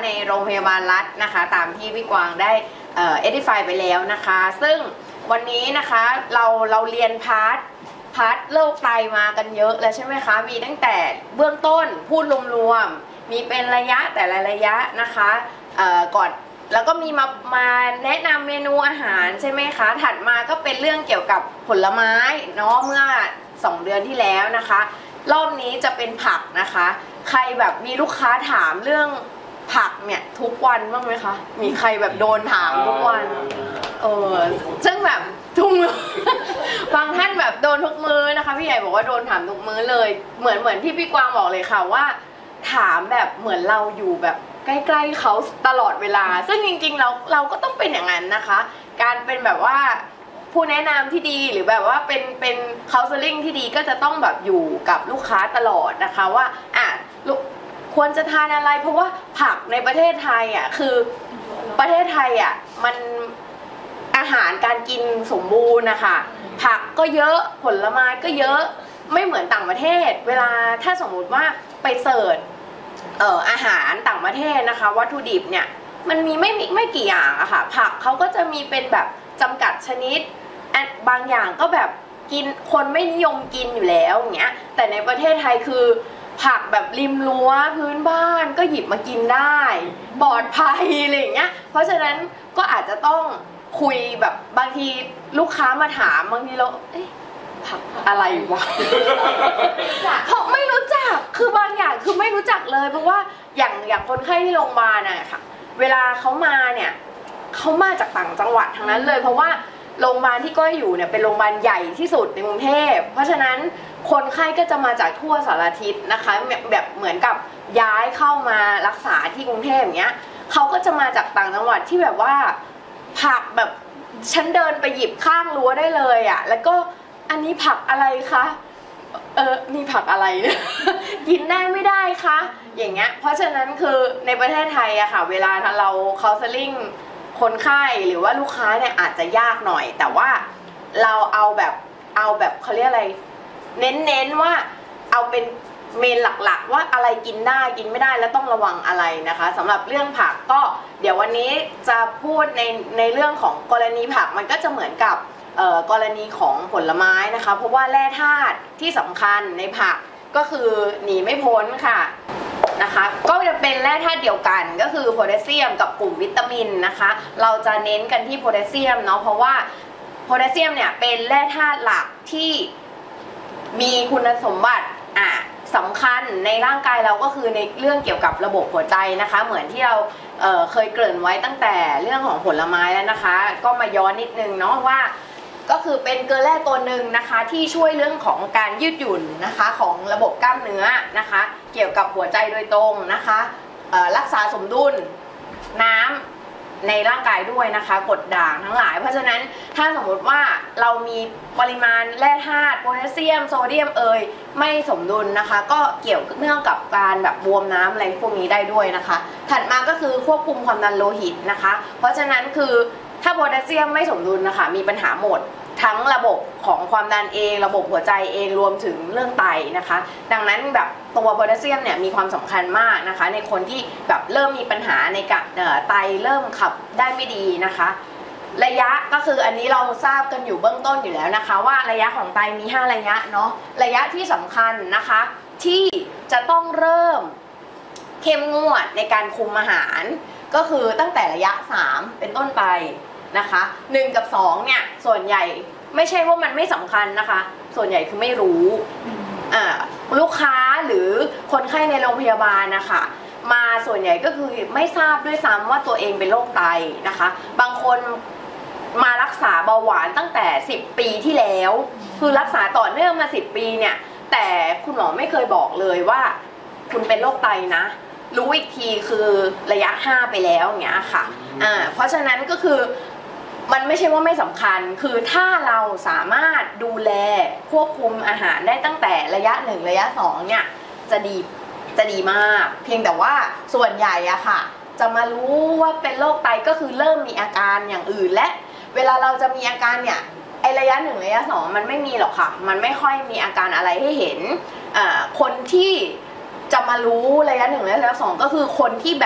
ในโรงพยาบาลรัฐนะคะตามที่พี่กวางได้edify ไปแล้วนะคะซึ่งวันนี้นะคะเราเรียนพาร์ทโรคไตมากันเยอะแล้วใช่ไหมคะมีตั้งแต่เบื้องต้นพูดรวมๆมีเป็นระยะแต่ละระยะนะคะก่อนแล้วก็มีมาแนะนำเมนูอาหารใช่ไหมคะถัดมาก็เป็นเรื่องเกี่ยวกับผลไม้เนาะเมื่อ2 เดือนที่แล้วนะคะรอบนี้จะเป็นผักนะคะใครแบบมีลูกค้าถามเรื่องผักเนี่ยทุกวันบ้างไหมคะมีใครแบบโดนถามทุกวันซึ่งแบบทุกมื้อบางท่านแบบโดนทุกมื้อนะคะพี่ใหญ่บอกว่าโดนถามทุกมื้อเลยเหมือนที่พี่กวางบอกเลยค่ะว่าถามแบบเหมือนเราอยู่แบบใกล้ๆเขาตลอดเวลาซึ่งจริงๆเราก็ต้องเป็นอย่างนั้นนะคะการเป็นแบบว่าผู้แนะนำที่ดีหรือแบบว่าเป็น counseling ที่ดีก็จะต้องแบบอยู่กับลูกค้าตลอดนะคะว่าควรจะทานอะไรเพราะว่าผักในประเทศไทยคือประเทศไทยมันอาหารการกินสมบูรณ์นะคะผักก็เยอะผลไม้ก็เยอะไม่เหมือนต่างประเทศเวลาถ้าสมมุติว่าไปเสิร์ชอาหารต่างประเทศนะคะวัตถุดิบเนี่ยมันมีไม่กี่อย่างอะค่ะผักเขาก็จะมีเป็นแบบจำกัดชนิดบางอย่างก็แบบกินคนไม่นิยมกินอยู่แล้วอย่างเงี้ยแต่ในประเทศไทยคือผักแบบริมรั้วพื้นบ้านก็หยิบมากินได้ปลอดภัยอะไรอย่างเงี้ยเพราะฉะนั้นก็อาจจะต้องคุยแบบบางทีลูกค้ามาถามบางทีเราผักอะไรวะ เพราะไม่รู้จักคือบางอย่างคือไม่รู้จักเลยเพราะว่าอย่างคนไข้ที่โรงพยาบาลค่ะเวลาเขามาเนี่ยเขามาจากต่างจังหวัดทั้งนั้นเลยเพราะว่าโรงพยาบาลที่ก้อยอยู่เนี่ยเป็นโรงพยาบาลใหญ่ที่สุดในกรุงเทพเพราะฉะนั้นคนไข้ก็จะมาจากทั่วสารทิศนะคะแบบเหมือนกับย้ายเข้ามารักษาที่กรุงเทพอย่างเงี้ยเขาก็จะมาจากต่างจังหวัดที่แบบว่าผักแบบฉันเดินไปหยิบข้างรั้วได้เลยแล้วก็อันนี้ผักอะไรคะนี่ผักอะไร กินได้ไม่ได้คะอย่างเงี้ยเพราะฉะนั้นคือในประเทศไทยค่ะเวลาเรา counseling คนไข้หรือว่าลูกค้าเนี่ยอาจจะยากหน่อยแต่ว่าเราเอาแบบเขาเรียกอะไรเน้นว่าเอาเป็นเมนหลักๆว่าอะไรกินได้กินไม่ได้แล้วต้องระวังอะไรนะคะสำหรับเรื่องผักก็เดี๋ยววันนี้จะพูดในเรื่องของกรณีผักมันก็จะเหมือนกับกรณีของผลไม้นะคะเพราะว่าแร่ธาตุที่สำคัญในผักก็คือหนีไม่พ้นค่ะนะคะก็จะเป็นแร่ธาตุเดียวกันก็คือโพแทสเซียมกับกลุ่มวิตามินนะคะเราจะเน้นกันที่โพแทสเซียมเนาะเพราะว่าโพแทสเซียมเนี่ยเป็นแร่ธาตุหลักที่มีคุณสมบัติสำคัญในร่างกายเราก็คือในเรื่องเกี่ยวกับระบบหัวใจนะคะเหมือนที่เราเคยเกริ่นไว้ตั้งแต่เรื่องของผลไม้แล้วนะคะก็มาย้อนนิดนึงเนาะว่าก็คือเป็นเกลือแร่ตัวหนึ่งนะคะที่ช่วยเรื่องของการยืดหยุ่นนะคะของระบบกล้ามเนื้อนะคะเกี่ยวกับหัวใจโดยตรงนะคะรักษาสมดุลน้ำในร่างกายด้วยนะคะกรดด่างทั้งหลายเพราะฉะนั้นถ้าสมมติว่าเรามีปริมาณแร่ธาตุโพแทสเซียมโซเดียมไม่สมดุลนะคะก็เกี่ยวเนื่องกับการแบบบวมน้ำอะไรพวกนี้ได้ด้วยนะคะถัดมาก็คือควบคุมความดันโลหิตนะคะเพราะฉะนั้นคือถ้าโพแทสเซียมไม่สมดุลนะคะมีปัญหาหมดทั้งระบบของความดันเองระบบหัวใจเองรวมถึงเรื่องไตนะคะดังนั้นแบบตัวโพแทสเซียมเนี่ยมีความสำคัญมากนะคะในคนที่แบบเริ่มมีปัญหาในกับไตเริ่มขับได้ไม่ดีนะคะระยะก็คืออันนี้เราทราบกันอยู่เบื้องต้นอยู่แล้วนะคะว่าระยะของไตมี5ระยะเนาะระยะที่สำคัญนะคะที่จะต้องเริ่มเข้มงวดในการคุมอาหารก็คือตั้งแต่ระยะ3เป็นต้นไปนะคะ1กับ2เนี่ยส่วนใหญ่ไม่ใช่ว่ามันไม่สำคัญนะคะส่วนใหญ่คือไม่รู้ลูกค้าหรือคนไข้ในโรงพยาบาลนะคะมาส่วนใหญ่ก็คือไม่ทราบด้วยซ้ำว่าตัวเองเป็นโรคไตนะคะบางคนมารักษาเบาหวานตั้งแต่10 ปีที่แล้วคือรักษาต่อเนื่องมา10 ปีเนี่ยแต่คุณหมอไม่เคยบอกเลยว่าคุณเป็นโรคไตนะรู้อีกทีคือระยะ5ไปแล้วอย่างเงี้ยค่ะเพราะฉะนั้นก็คือมันไม่ใช่ว่าไม่สำคัญคือถ้าเราสามารถดูแลควบคุมอาหารได้ตั้งแต่ระยะ1ระยะ2เนี่ยจะดีมากเพียงแต่ว่าส่วนใหญ่ค่ะจะมารู้ว่าเป็นโรคไตก็คือเริ่มมีอาการอย่างอื่นและเวลาเราจะมีอาการเนี่ยไอระยะ1ระยะ2มันไม่มีหรอกค่ะมันไม่ค่อยมีอาการอะไรให้เห็นคนที่จะมารู้ระยะ1ระยะ2ก็คือคนที่แบบ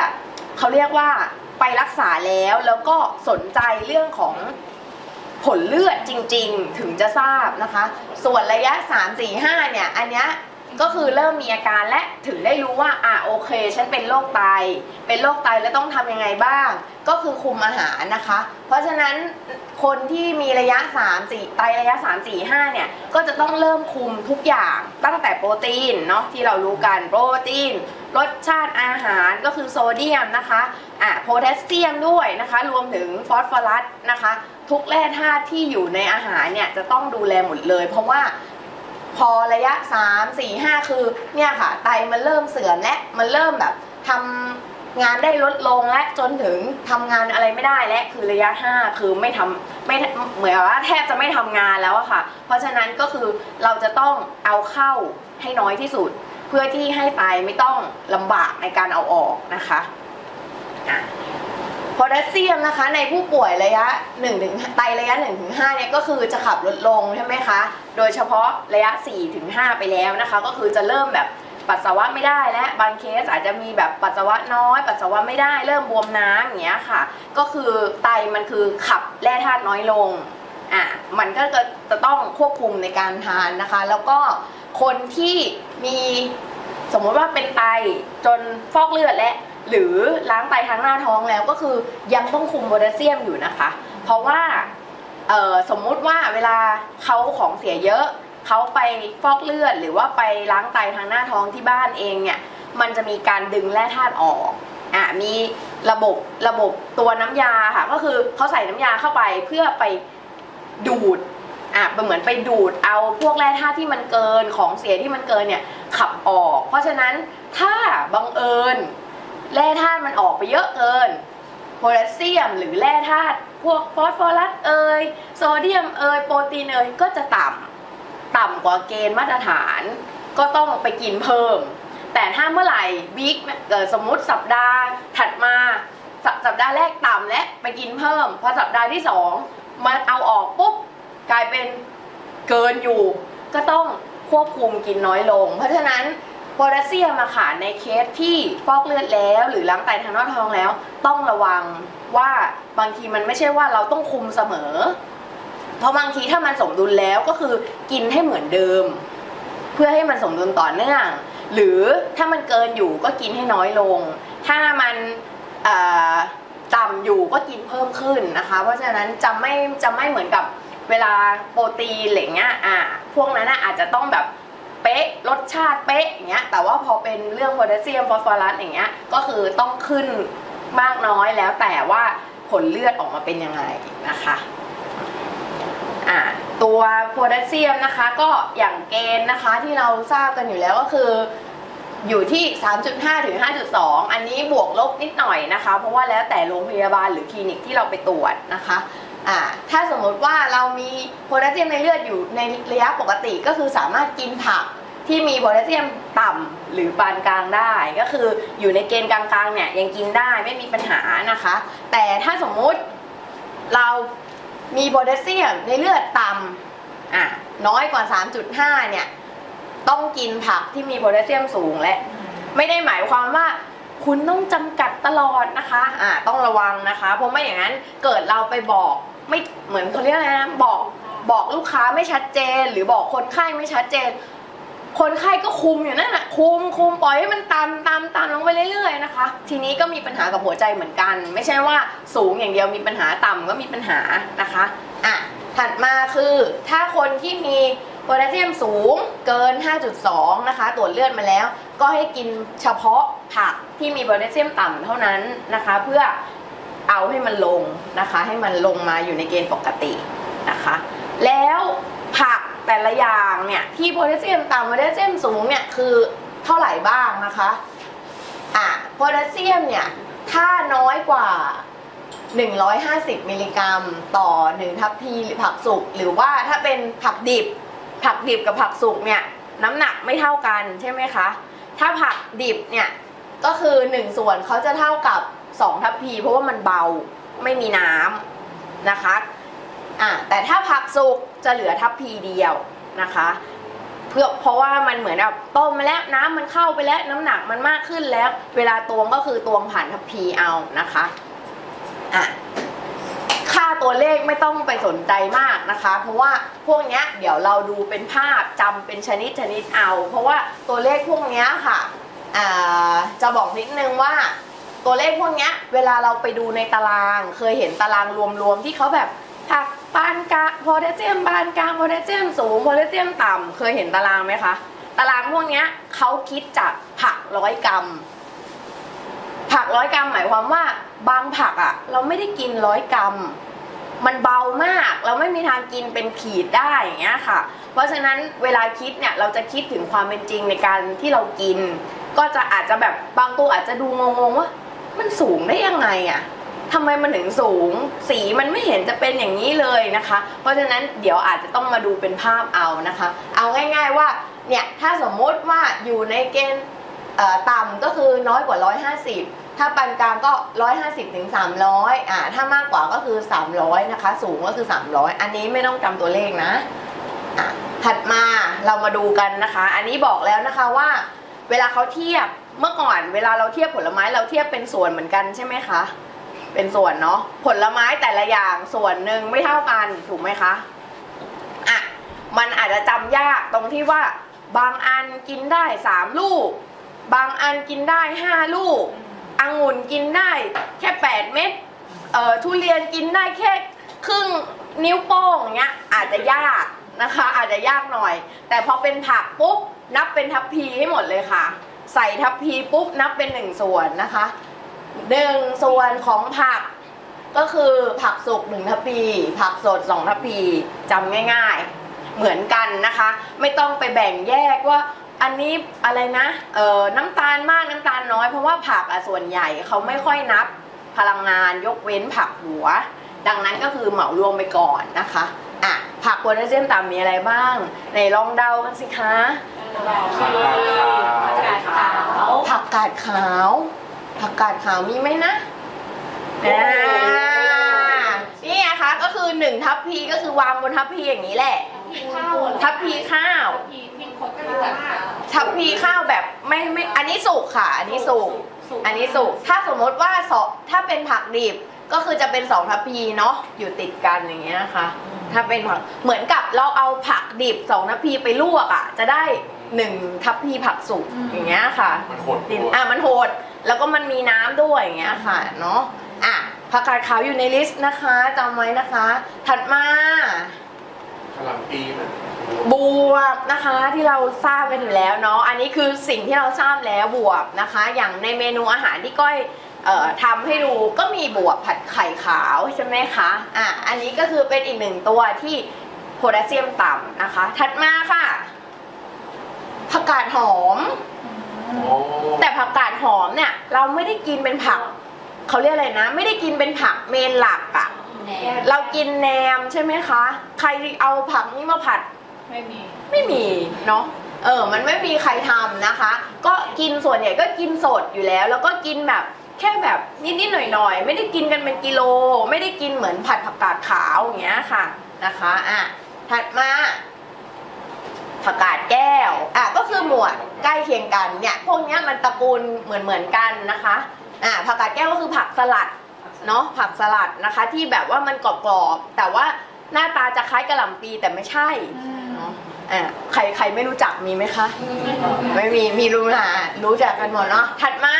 เขาเรียกว่าไปรักษาแล้วก็สนใจเรื่องของผลเลือดจริงๆถึงจะทราบนะคะส่วนระยะ 3-4-5 เนี่ยอันเนี้ยก็คือเริ่มมีอาการและถึงได้รู้ว่าโอเคฉันเป็นโรคไตแล้วต้องทำยังไงบ้างก็คือคุมอาหารนะคะเพราะฉะนั้นคนที่มีระยะ 3-4 ไตระยะ 3-4-5 เนี่ยก็จะต้องเริ่มคุมทุกอย่างตั้งแต่โปรตีนเนาะที่เรารู้กันโปรตีนรสชาติอาหารก็คือโซเดียมนะคะโพแทสเซียมด้วยนะคะรวมถึงฟอสฟอรัสนะคะทุกแร่ธาตุที่อยู่ในอาหารเนี่ยจะต้องดูแลหมดเลยเพราะว่าพอระยะ 3-4-5 คือเนี่ยค่ะไตมันเริ่มเสื่อมและมันเริ่มแบบทำงานได้ลดลงและจนถึงทำงานอะไรไม่ได้และคือระยะ 5 คือไม่เหมือนว่าแทบจะไม่ทำงานแล้วอะค่ะเพราะฉะนั้นก็คือเราจะต้องเอาเข้าให้น้อยที่สุดเพื่อที่ให้ไตไม่ต้องลำบากในการเอาออกนะคะโพแทสเซียมนะคะในผู้ป่วยระยะไตระยะ 1-5 เนี่ยก็คือจะขับลดลงใช่ไหมคะโดยเฉพาะระยะ 4-5 ไปแล้วนะคะก็คือจะเริ่มแบบปัสสาวะไม่ได้และบางเคสอาจจะมีแบบปัสสาวะน้อยปัสสาวะไม่ได้เริ่มบวมน้ำอย่างเงี้ยค่ะก็คือไตมันคือขับแร่ธาตุน้อยลงมันก็จะต้องควบคุมในการทานนะคะแล้วก็คนที่มีสมมติว่าเป็นไตจนฟอกเลือดและหรือล้างไตทางหน้าท้องแล้วก็คือยังต้องคุมโพแทสเซียมอยู่นะคะเพราะว่าสมมุติว่าเวลาเขาของเสียเยอะเขาไปฟอกเลือดหรือว่าไปล้างไตทางหน้าท้องที่บ้านเองเนี่ยมันจะมีการดึงแร่ธาตุออกมีระบบตัวน้ำยาค่ะก็คือเขาใส่น้ำยาเข้าไปเพื่อไปดูดเหมือนไปดูดเอาพวกแร่ธาตุที่มันเกินของเสียที่มันเกินเนี่ยขับออกเพราะฉะนั้นถ้าบังเอิญแร่ธาตุมันออกไปเยอะเกินโพแทสเซียมหรือแร่ธาตุพวกฟอสฟอรัสโซเดียมโปรตีนก็จะต่ำกว่าเกณฑ์มาตรฐานก็ต้องไปกินเพิ่มแต่ถ้าเมื่อไหร่บิ๊กสมมุติสัปดาห์ถัดมาสัปดาห์แรกต่ำและไปกินเพิ่มพอสัปดาห์ที่2มาเอาออกปุ๊บกลายเป็นเกินอยู่ก็ต้องควบคุมกินน้อยลงเพราะฉะนั้นโพแทสเซียมค่ะในเคสที่ฟอกเลือดแล้วหรือล้างไตทางหน้าท้องแล้วต้องระวังว่าบางทีมันไม่ใช่ว่าเราต้องคุมเสมอเพราะบางทีถ้ามันสมดุลแล้วก็คือกินให้เหมือนเดิมเพื่อให้มันสมดุลต่อเนื่องหรือถ้ามันเกินอยู่ก็กินให้น้อยลงถ้ามันต่ำอยู่ก็กินเพิ่มขึ้นนะคะเพราะฉะนั้นจะไม่เหมือนกับเวลาโปรตีนอะไรเงี้ยพวกนั้นอาจจะต้องแบบเป๊ะรสชาติเป๊ะอย่างเงี้ยแต่ว่าพอเป็นเรื่องโพแทสเซียมฟอสฟอรัสอย่างเงี้ยก็คือต้องขึ้นมากน้อยแล้วแต่ว่าผลเลือดออกมาเป็นยังไงนะคะตัวโพแทสเซียมนะคะก็อย่างเกณฑ์นะคะที่เราทราบกันอยู่แล้วก็คืออยู่ที่ 3.5 ถึง 5.2 อันนี้บวกลบนิดหน่อยนะคะเพราะว่าแล้วแต่โรงพยาบาลหรือคลินิกที่เราไปตรวจนะคะถ้าสมมติว่าเรามีโพแทสเซียมในเลือดอยู่ในระยะปกติก็คือสามารถกินผักที่มีโพแทสเซียมต่ำหรือปานกลางได้ก็คืออยู่ในเกณฑ์กลางๆเนี่ยยังกินได้ไม่มีปัญหานะคะแต่ถ้าสมมุติเรามีโพแทสเซียมในเลือดต่ำน้อยกว่า 3.5 เนี่ยต้องกินผักที่มีโพแทสเซียมสูงและไม่ได้หมายความว่าคุณต้องจำกัดตลอดนะคะต้องระวังนะคะเพราะไม่อย่างนั้นเกิดเราไปบอกไม่เหมือนเขาเรียกอะไรนะบอกลูกค้าไม่ชัดเจนหรือบอกคนไข้ไม่ชัดเจนคนไข้ก็คุมอยู่นั่นแหละคุมปล่อยให้มันตามลงไปเรื่อยๆนะคะทีนี้ก็มีปัญหากับหัวใจเหมือนกันไม่ใช่ว่าสูงอย่างเดียวมีปัญหาต่ำก็มีปัญหานะคะถัดมาคือถ้าคนที่มีโพแทสเซียมสูงเกิน 5.2 นะคะตรวจเลือดมาแล้วก็ให้กินเฉพาะผักที่มีโพแทสเซียมต่ำเท่านั้นนะคะเพื่อเอาให้มันลงนะคะให้มันลงมาอยู่ในเกณฑ์ปกตินะคะแล้วผักแต่ละอย่างเนี่ยที่โพแทสเซียมต่ำโพแทสเซียมสูงเนี่ยคือเท่าไหร่บ้างนะคะโพแทสเซียมเนี่ยถ้าน้อยกว่า150 มิลลิกรัมต่อ1ทัพพีหรือผักสุกหรือว่าถ้าเป็นผักดิบกับผักสุกเนี่ยน้ำหนักไม่เท่ากันใช่ไหมคะถ้าผักดิบเนี่ยก็คือ1ส่วนเขาจะเท่ากับ2ทัพพีเพราะว่ามันเบาไม่มีน้ำนะคะแต่ถ้าผักสุกจะเหลือทัพพีเดียวนะคะเพราะว่ามันเหมือนแบบต้มมาแล้วน้ำมันเข้าไปแล้วน้ำหนักมันมากขึ้นแล้วเวลาตวงก็คือตวงผ่านทัพพีเอานะคะค่าตัวเลขไม่ต้องไปสนใจมากนะคะเพราะว่าพวกนี้เดี๋ยวเราดูเป็นภาพจำเป็นชนิดเอาเพราะว่าตัวเลขพวกนี้ค่ะจะบอกนิดนึงว่าตัวเลขพวกนี้เวลาเราไปดูในตารางเคยเห็นตารางรวมๆที่เขาแบบผักปานกลางโพแทสเซียมปานกลางโพแทสเซียมสูงโพแทสเซียมต่ำเคยเห็นตารางไหมคะตารางพวกนี้เขาคิดจากผัก100 กรัมผัก100 กรัมหมายความว่าบางผักเราไม่ได้กิน100 กรัมมันเบามากเราไม่มีทางกินเป็นขีดได้อย่างเงี้ยค่ะเพราะฉะนั้นเวลาคิดเนี่ยเราจะคิดถึงความเป็นจริงในการที่เรากินก็จะอาจจะแบบบางตัวอาจจะดูงงๆว่ามันสูงได้ยังไงทำไมมันถึงสูงสีมันไม่เห็นจะเป็นอย่างนี้เลยนะคะเพราะฉะนั้นเดี๋ยวอาจจะต้องมาดูเป็นภาพเอานะคะเอาง่ายๆว่าเนี่ยถ้าสมมติว่าอยู่ในเกณฑ์ต่ำก็คือน้อยกว่า150ถ้าปานกลางก็150ถึง300ถ้ามากกว่าก็คือ300นะคะสูงก็คือ300อันนี้ไม่ต้องจำตัวเลขนะถัดมาเรามาดูกันนะคะอันนี้บอกแล้วนะคะว่าเวลาเขาเทียบเมื่อก่อนเวลาเราเทียบผลไม้เราเทียบเป็นส่วนเหมือนกันใช่ไหมคะเป็นส่วนเนาะผลไม้แต่ละอย่างส่วนหนึ่งไม่เท่ากันถูกไหมคะมันอาจจะจำยากตรงที่ว่าบางอันกินได้3 ลูกบางอันกินได้5 ลูกองุ่นกินได้แค่8 เม็ดทุเรียนกินได้แค่ครึ่งนิ้วโป้งอย่างเงี้ยอาจจะยากนะคะอาจจะยากหน่อยแต่พอเป็นผักปุ๊บนับเป็นทัพพีให้หมดเลยค่ะใส่ทัพพีปุ๊บนับเป็น1 ส่วนนะคะ1 ส่วนของผักก็คือผักสุก1 ทัพพีผักสด2 ทัพพีจำง่ายๆเหมือนกันนะคะไม่ต้องไปแบ่งแยกว่าอันนี้อะไรนะน้ำตาลมากน้ำตาลน้อยเพราะว่าผักส่วนใหญ่เขาไม่ค่อยนับพลังงานยกเว้นผักหัวดังนั้นก็คือเหมารวมไปก่อนนะคะผักโพแทสเซียมต่ำมีอะไรบ้างในลองเดากันสิคะผักกาดขาวผักกาดขาวมีไหมนะนี่ไงคะก็คือ1 ทัพพีก็คือวางบนทัพพีอย่างนี้แหละทัพพีข้าวทัพพีข้าวแบบไม่อันนี้สุกค่ะอันนี้สุกถ้าสมมติว่าถ้าเป็นผักดิบก็คือจะเป็น2 ทัพพีเนาะอยู่ติดกันอย่างเงี้ยนะคะถ้าเป็นผักเหมือนกับเราเอาผักดิบ2 ทัพพีไปลวกจะได้1 ทัพพีผักสุกอย่างเงี้ยค่ะมันโหดแล้วก็มันมีน้ำด้วยอย่างเงี้ยค่ะเนาะผักกาดขาวอยู่ในลิสต์นะคะจำไว้นะคะถัดมากะหล่ำปีบวบนะคะที่เราทราบกันอยู่แล้วเนาะอันนี้คือสิ่งที่เราทราบแล้วบวบนะคะอย่างในเมนูอาหารที่ก้อยทำให้ดูก็มีบวบผัดไข่ขาวใช่ไหมคะอันนี้ก็คือเป็นอีก1 ตัวที่โพแทสเซียมต่ำนะคะถัดมาค่ะผักกาดหอมแต่ผักกาดหอมเนี่ยเราไม่ได้กินเป็นผักเขาเรียกอะไรนะไม่ได้กินเป็นผักเมนหลักเรากินแหนมใช่ไหมคะใครเอาผักนี้มาผัดไม่มีเนาะมันไม่มีใครทำนะคะก็กินส่วนใหญ่ก็กินสดอยู่แล้วแล้วก็กินแบบแค่แบบนิดๆหน่อยๆไม่ได้กินกันเป็นกิโลไม่ได้กินเหมือนผัดผักกาดขาวอย่างเงี้ยค่ะนะคะถัดมาผักกาดแก้วก็คือหมวดใกล้เคียงกันเนี่ยพวกนี้มันตระกูลเหมือนกันนะคะผักกาดแก้วก็คือผักสลัดเนาะผักสลัดนะคะที่แบบว่ามันกรอบๆแต่ว่าหน้าตาจะคล้ายกะหล่ำปีแต่ไม่ใช่เนาะใครไม่รู้จักมีไหมคะไม่มีรู้จักกันหมดเนาะถัดมา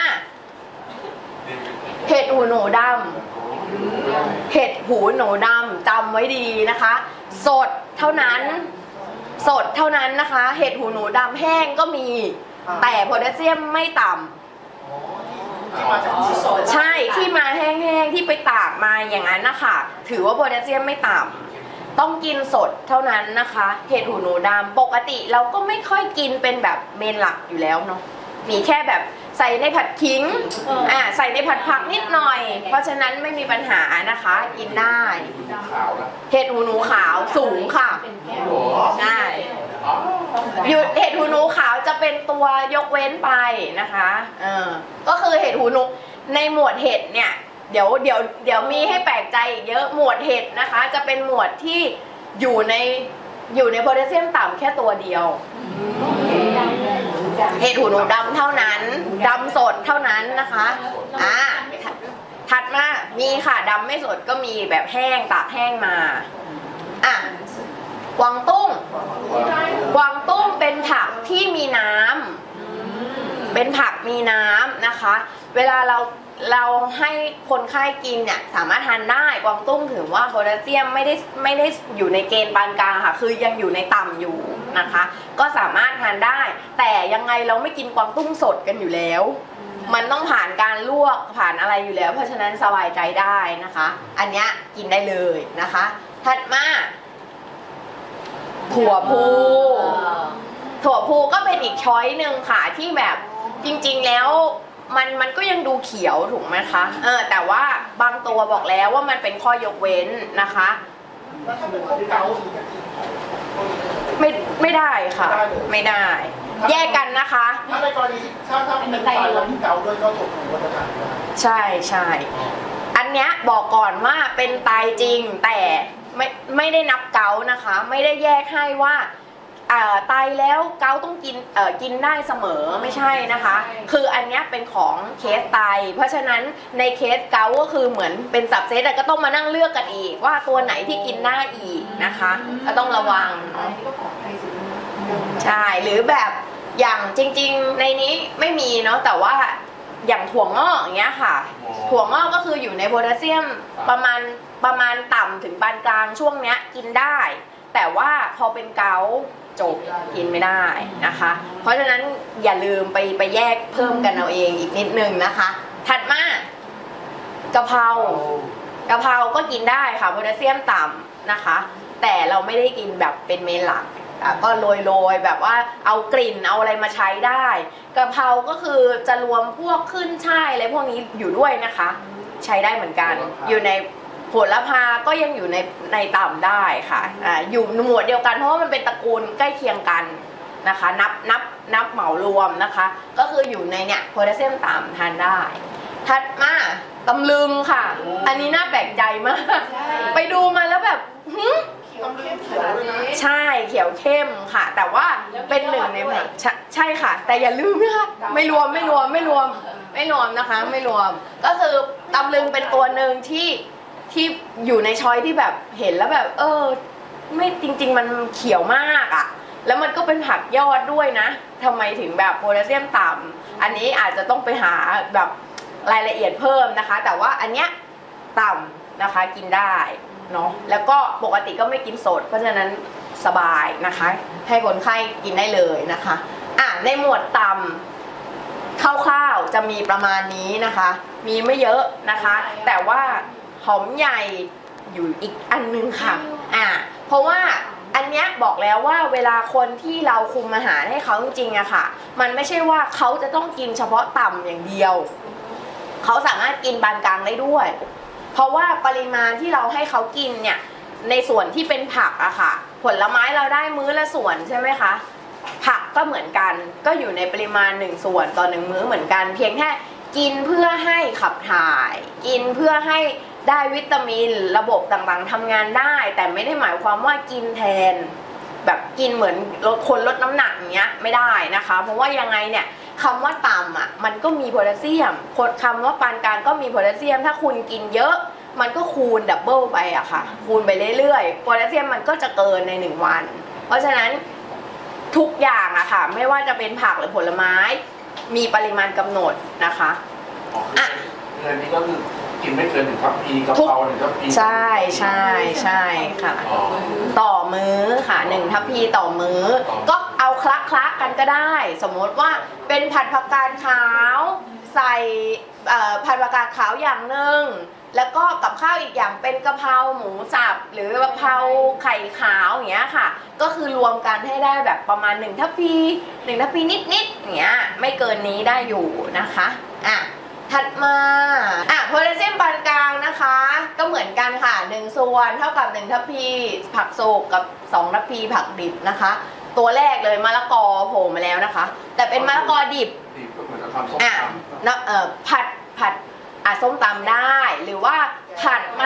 เห็ดหูหนูดำเห็ดหูหนูดำจำไว้ดีนะคะสดเท่านั้นนะคะเห็ดหูหนูดำแห้งก็มีแต่โพแทสเซียมไม่ต่ำใช่ที่มาแห้งๆที่ไปตากมาอย่างนั้นนะคะถือว่าโพแทสเซียมไม่ต่ำต้องกินสดเท่านั้นนะคะเห็ดหูหนูดำปกติเราก็ไม่ค่อยกินเป็นแบบเมนหลักอยู่แล้วเนาะมีแค่แบบใส่ในผัดขิงใส่ในผัดผักนิดหน่อยเพราะฉะนั้นไม่มีปัญหานะคะกินได้เห็ดหูหนูขาวสูงค่ะใช่เห็ดหูหนูขาวจะเป็นตัวยกเว้นไปนะคะก็คือเห็ดหูหนูในหมวดเห็ดเนี่ยเดี๋ยวมีให้แปลกใจอีกเยอะหมวดเห็ดนะคะจะเป็นหมวดที่อยู่ในอยู่ในโพแทสเซียมต่ำแค่ตัวเดียวเห็ดหูหนูดำเท่านั้นดำสดเท่านั้นนะคะถัดมามีค่ะดำไม่สดก็มีแบบแห้งตากแห้งมากวางตุ้งเป็นผักที่มีน้ำเป็นผักมีน้ำนะคะเวลาเราให้คนไข้กินเนี่ยสามารถทานได้กวางตุ้งถือว่าโพแทสเซียมไม่ได้อยู่ในเกณฑ์ปานกลางค่ะคือยังอยู่ในต่ำอยู่นะคะก็สามารถทานได้แต่ยังไงเราไม่กินกวางตุ้งสดกันอยู่แล้วมันต้องผ่านการลวกผ่านอะไรอยู่แล้วเพราะฉะนั้นสบายใจได้นะคะอันเนี้ยกินได้เลยนะคะถัดมาถั่วพูก็เป็นอีกช้อยหนึ่งค่ะที่แบบจริงๆแล้วมันก็ยังดูเขียวถูกไหมคะแต่ว่าบางตัวบอกแล้วว่ามันเป็นข้อยกเว้นนะคะแล้วถ้าเป็นพวกเกาไม่ได้ค่ะไม่ได้แยกกันนะคะถ้าในกรณีถ้าเป็นไตแล้วมีเกาด้วยก็ถูกวัฒนธรรมใช่อันเนี้ยบอกก่อนว่าเป็นไตจริงแต่ไม่ได้นับเกานะคะไม่ได้แยกให้ว่าไตแล้วเกาต้องกินได้เสมอไม่ใช่นะคะคืออันนี้เป็นของเคสไตเพราะฉะนั้นในเคสเกาก็คือเหมือนเป็นสับเซตก็ต้องมานั่งเลือกกันอีกว่าตัวไหนที่กินได้อีกนะคะก็ต้องระวังใช่หรือแบบอย่างจริงๆในนี้ไม่มีเนาะแต่ว่าอย่างถั่วงอกอย่างเงี้ยค่ะถั่วงอกก็คืออยู่ในโพแทสเซียมประมาณต่ำถึงปานกลางช่วงเนี้ยกินได้แต่ว่าพอเป็นเกาจบกินไม่ได้นะคะเพราะฉะนั้นอย่าลืมไปแยกเพิ่มกันเอาเองอีกนิดนึงนะคะถัดมากะเพราก็กินได้ค่ะโพแทสเซียมต่ำนะคะแต่เราไม่ได้กินแบบเป็นเมนหลักก็โรยแบบว่าเอากลิ่นเอาอะไรมาใช้ได้กะเพราก็คือจะรวมพวกขึ้นช่ายอะไรพวกนี้อยู่ด้วยนะคะใช้ได้เหมือนกันอยู่ในโหระพาก็ยังอยู่ในต่ำได้ค่ะอยู่หมวดเดียวกันเพราะว่ามันเป็นตระกูลใกล้เคียงกันนะคะนับเหมารวมนะคะก็คืออยู่ในเนี่ยโพแทสเซียมต่ำทานได้ถัดมาตำลึงค่ะอันนี้น่าแปลกใจมากไปดูมาแล้วแบบใช่เขียวเข้มค่ะแต่ว่าเป็นหนึ่งในแบบใช่ค่ะแต่อย่าลืมนะคะไม่รวมนะคะไม่รวมก็คือตำลึงเป็นตัวหนึ่งที่อยู่ในช้อยที่แบบเห็นแล้วแบบไม่จริงๆมันเขียวมากอ่ะแล้วมันก็เป็นผักยอดด้วยนะทำไมถึงแบบโพแทสเซียมต่ำอันนี้อาจจะต้องไปหาแบบรายละเอียดเพิ่มนะคะแต่ว่าอันเนี้ยต่ำนะคะกินได้เนาะแล้วก็ปกติก็ไม่กินสดเพราะฉะนั้นสบายนะคะให้คนไข้กินได้เลยนะคะในหมวดต่ำคร่าวๆจะมีประมาณนี้นะคะมีไม่เยอะนะคะแต่ว่าหอมใหญ่อยู่อีกอันนึงค่ะเพราะว่าอันเนี้ยบอกแล้วว่าเวลาคนที่เราคุมอาหารให้เขาจริงๆอะค่ะมันไม่ใช่ว่าเขาจะต้องกินเฉพาะต่ำอย่างเดียวเขาสามารถกินปานกลางได้ด้วยเพราะว่าปริมาณที่เราให้เขากินเนี่ยในส่วนที่เป็นผักอะค่ะผลไม้เราได้มื้อละส่วนใช่ไหมคะผักก็เหมือนกันก็อยู่ในปริมาณ1ส่วนต่อ1มื้อเหมือนกันเพียงแค่กินเพื่อให้ขับถ่ายกินเพื่อให้ได้วิตามินระบบต่างๆทำงานได้แต่ไม่ได้หมายความว่ากินแทนแบบกินเหมือนคนลดน้ำหนักอย่างเงี้ยไม่ได้นะคะเพราะว่ายังไงเนี่ยคำว่าต่ำอ่ะมันก็มีโพแทสเซียมคำว่าปานกลางก็มีโพแทสเซียมถ้าคุณกินเยอะมันก็คูณดับเบิลไปอะค่ะคูณไปเรื่อยๆโพแทสเซียมมันก็จะเกินใน1วันเพราะฉะนั้นทุกอย่างอะค่ะไม่ว่าจะเป็นผักหรือผลไม้มีปริมาณกำหนดนะคะเงินนี้ก็คือกินไม่เกิน1 ทัพพีกะเพรา1 ทัพพีใช่ค่ะต่อมื้อค่ะ1 ทัพพีต่อมื้อก็เอาคละกันก็ได้สมมติว่าเป็นผัดผักกาดขาวใส่ผัดผักกาดขาวอย่างหนึ่งแล้วก็กับข้าวอีกอย่างเป็นกะเพราหมูสับหรือกะเพราไข่ขาวอย่างเงี้ยค่ะก็คือรวมกันให้ได้แบบประมาณ1 ทัพพีนิดอย่างเงี้ยไม่เกินนี้ได้อยู่นะคะถัดมาโพแทสเซียมปานกลางนะคะก็เหมือนกันค่ะ1 ส่วนเท่ากับ1 ทัพพีผักสุกกับ2 ทัพพีผักดิบนะคะตัวแรกเลยมะละกอโผล่มาแล้วนะคะแต่เป็นมะละกอดิบก็เหมือนกับทำส้มตำผัดส้มตำได้หรือว่าผัดมะละกอ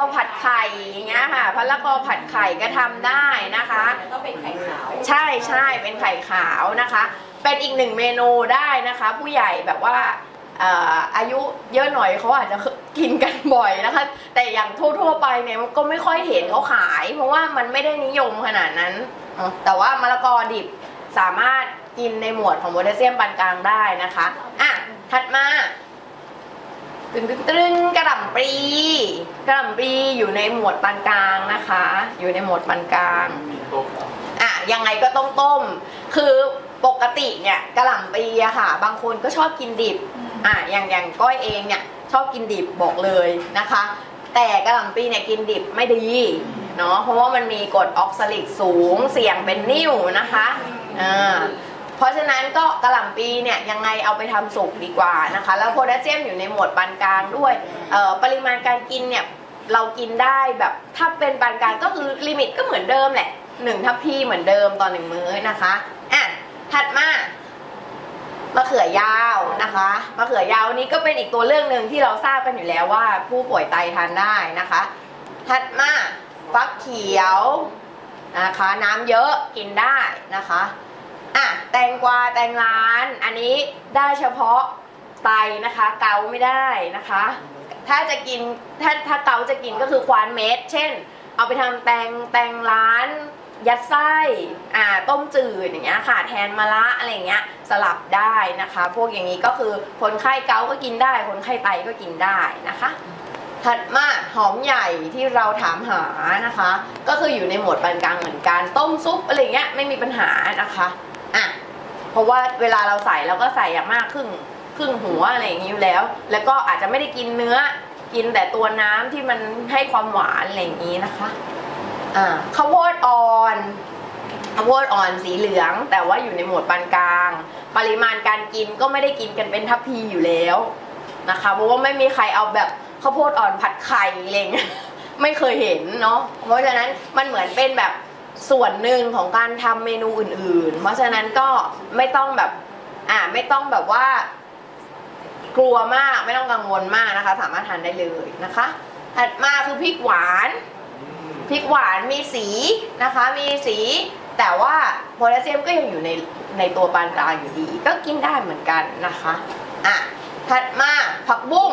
ผัดไข่อย่างเงี้ยค่ะมะละกอผัดไข่ก็ทำได้นะคะก็เป็นไข่ขาวใช่ใช่เป็นไข่ขาวนะคะ เป็นอีกหนึ่งเมนูได้นะคะ ผู้ใหญ่แบบว่าอายุเยอะหน่อยเขาอาจจะกินกันบ่อยนะคะ แต่อย่างทั่วๆไปเนี่ยมันก็ไม่ค่อยเห็นเขาขาย เพราะว่ามันไม่ได้นิยมขนาดนั้นแต่ว่ามะละกอดิบสามารถกินในหมวดของโพแทสเซียมปานกลางได้นะคะอ่ะถัดมาตึงกระหล่ำปลีอยู่ในหมวดปานกลางนะคะ อยู่ในหมวดปานกลางมีต้มยังไงก็ต้องต้มคือปกติเนี่ยกระหล่ำปลีอะค่ะบางคนก็ชอบกินดิบอย่างก้อยเองเนี่ยชอบกินดิบบอกเลยนะคะ แต่กระหล่ำปลีเนี่ยกินดิบไม่ดีเนาะเพราะว่ามันมีกรดออกซาลิกสูงเสี่ยงเป็นนิ่วนะคะเพราะฉะนั้นก็กระหล่ำปลีเนี่ยยังไงเอาไปทำสุกดีกว่านะคะแล้วโพแทสเซียมอยู่ในหมวดปานกลางด้วยปริมาณการกินเนี่ยเรากินได้แบบถ้าเป็นปานกลางก็คือลิมิตก็เหมือนเดิมแหละ1 ทัพพีเหมือนเดิมต่อ1 มื้อนะคะถัดมามะเขือยาวนะคะมะเขือยาวนี้ก็เป็นอีกตัวเรื่องหนึ่งที่เราทราบกันอยู่แล้วว่าผู้ป่วยไตทานได้นะคะถัดมาฟักเขียวนะคะน้ำเยอะกินได้นะคะแตงกวาแตงร้านอันนี้ได้เฉพาะไตนะคะเกาไม่ได้นะคะถ้าจะกินถ้าเกาจะกินก็คือควานเม็ดเช่นเอาไปทำแตงร้านยัดไส้ต้มจืดอย่างเงี้ยค่ะแทนมะระอะไรเงี้ยสลับได้นะคะพวกอย่างนี้ก็คือคนไข้เกาก็กินได้คนไข้ไตก็กินได้นะคะถัดมาหอมใหญ่ที่เราถามหานะคะก็คืออยู่ในหมวดปานกลางเหมือนกันต้มซุปอะไรเงี้ยไม่มีปัญหานะคะเพราะว่าเวลาเราใส่เราก็ใส่อย่างมากครึ่งหัวอะไรอย่างนี้อยู่แล้วก็อาจจะไม่ได้กินเนื้อกินแต่ตัวน้ำที่มันให้ความหวานอะไรอย่างนี้นะคะข้าวโพดอ่อนสีเหลืองแต่ว่าอยู่ในหมวดปานกลางปริมาณการกินก็ไม่ได้กินกันเป็นทัพพีอยู่แล้วนะคะเพราะว่าไม่มีใครเอาแบบข้าวโพดอ่อนผัดไข่อะไรเงี้ยไม่เคยเห็นเนาะเพราะฉะนั้นมันเหมือนเป็นแบบส่วนหนึ่งของการทำเมนูอื่นๆเพราะฉะนั้นก็ไม่ต้องแบบไม่ต้องแบบว่ากลัวมากไม่ต้องกังวลมากนะคะสามารถทานได้เลยนะคะถัดมาคือพริกหวานมีสีนะคะมีสีแต่ว่าโพแทสเซียมก็ยังอยู่ในตัวปานกลางอยู่ดีก็กินได้เหมือนกันนะคะถัดมาผักบุ้ง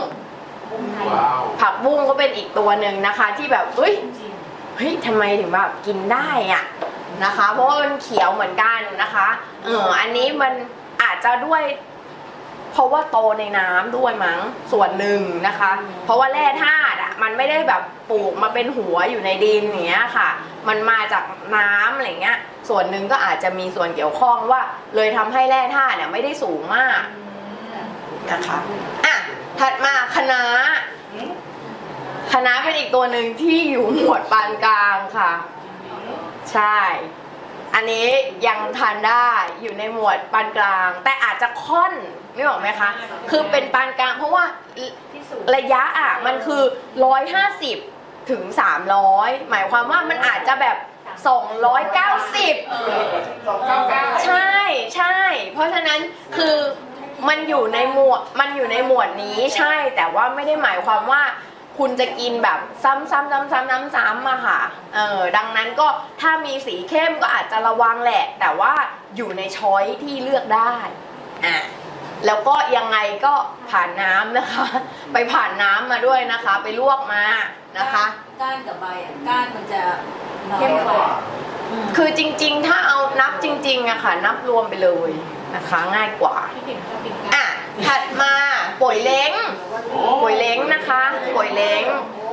ก็เป็นอีกตัวหนึ่งนะคะที่แบบเฮ้ยทำไมถึงแบบกินได้นะคะเพราะว่ามันเขียวเหมือนกันนะคะอันนี้มันอาจจะด้วยเพราะว่าโตในน้ำด้วยมั้งส่วนหนึ่งนะคะเพราะว่าแร่ธาตุมันไม่ได้แบบปลูกมาเป็นหัวอยู่ในดินอย่างเงี้ยค่ะมันมาจากน้ำอะไรเงี้ยส่วนหนึ่งก็อาจจะมีส่วนเกี่ยวข้องว่าเลยทำให้แร่ธาตุเนี่ยไม่ได้สูงมากนะคะถัดมาคะน้าเป็นอีกตัวหนึ่งที่อยู่หมวดปานกลางค่ะใช่อันนี้ยังทานได้อยู่ในหมวดปานกลางแต่อาจจะค่อนไม่บอกไหมคะคือเป็นปานกลางเพราะว่าระยะมันคือ150 ถึง 300หมายความว่ามันอาจจะแบบ290ใช่เพราะฉะนั้นคือมันอยู่ในหมวดนี้ใช่แต่ว่าไม่ได้หมายความว่าคุณจะกินแบบซ้ำอะค่ะดังนั้นก็ถ้ามีสีเข้มก็อาจจะระวังแหละแต่ว่าอยู่ในช้อยที่เลือกได้แล้วก็ยังไงก็ผ่านน้ำนะคะไปผ่านน้ำมาด้วยนะคะไปลวกมานะคะก้านกับใบก้านมันจะเข้มกว่าคือจริงๆถ้าเอานับจริงๆอะค่ะนับรวมไปเลยนะคะง่ายกว่าถัดมาป่วยเล้งนะคะป่วยเล้ง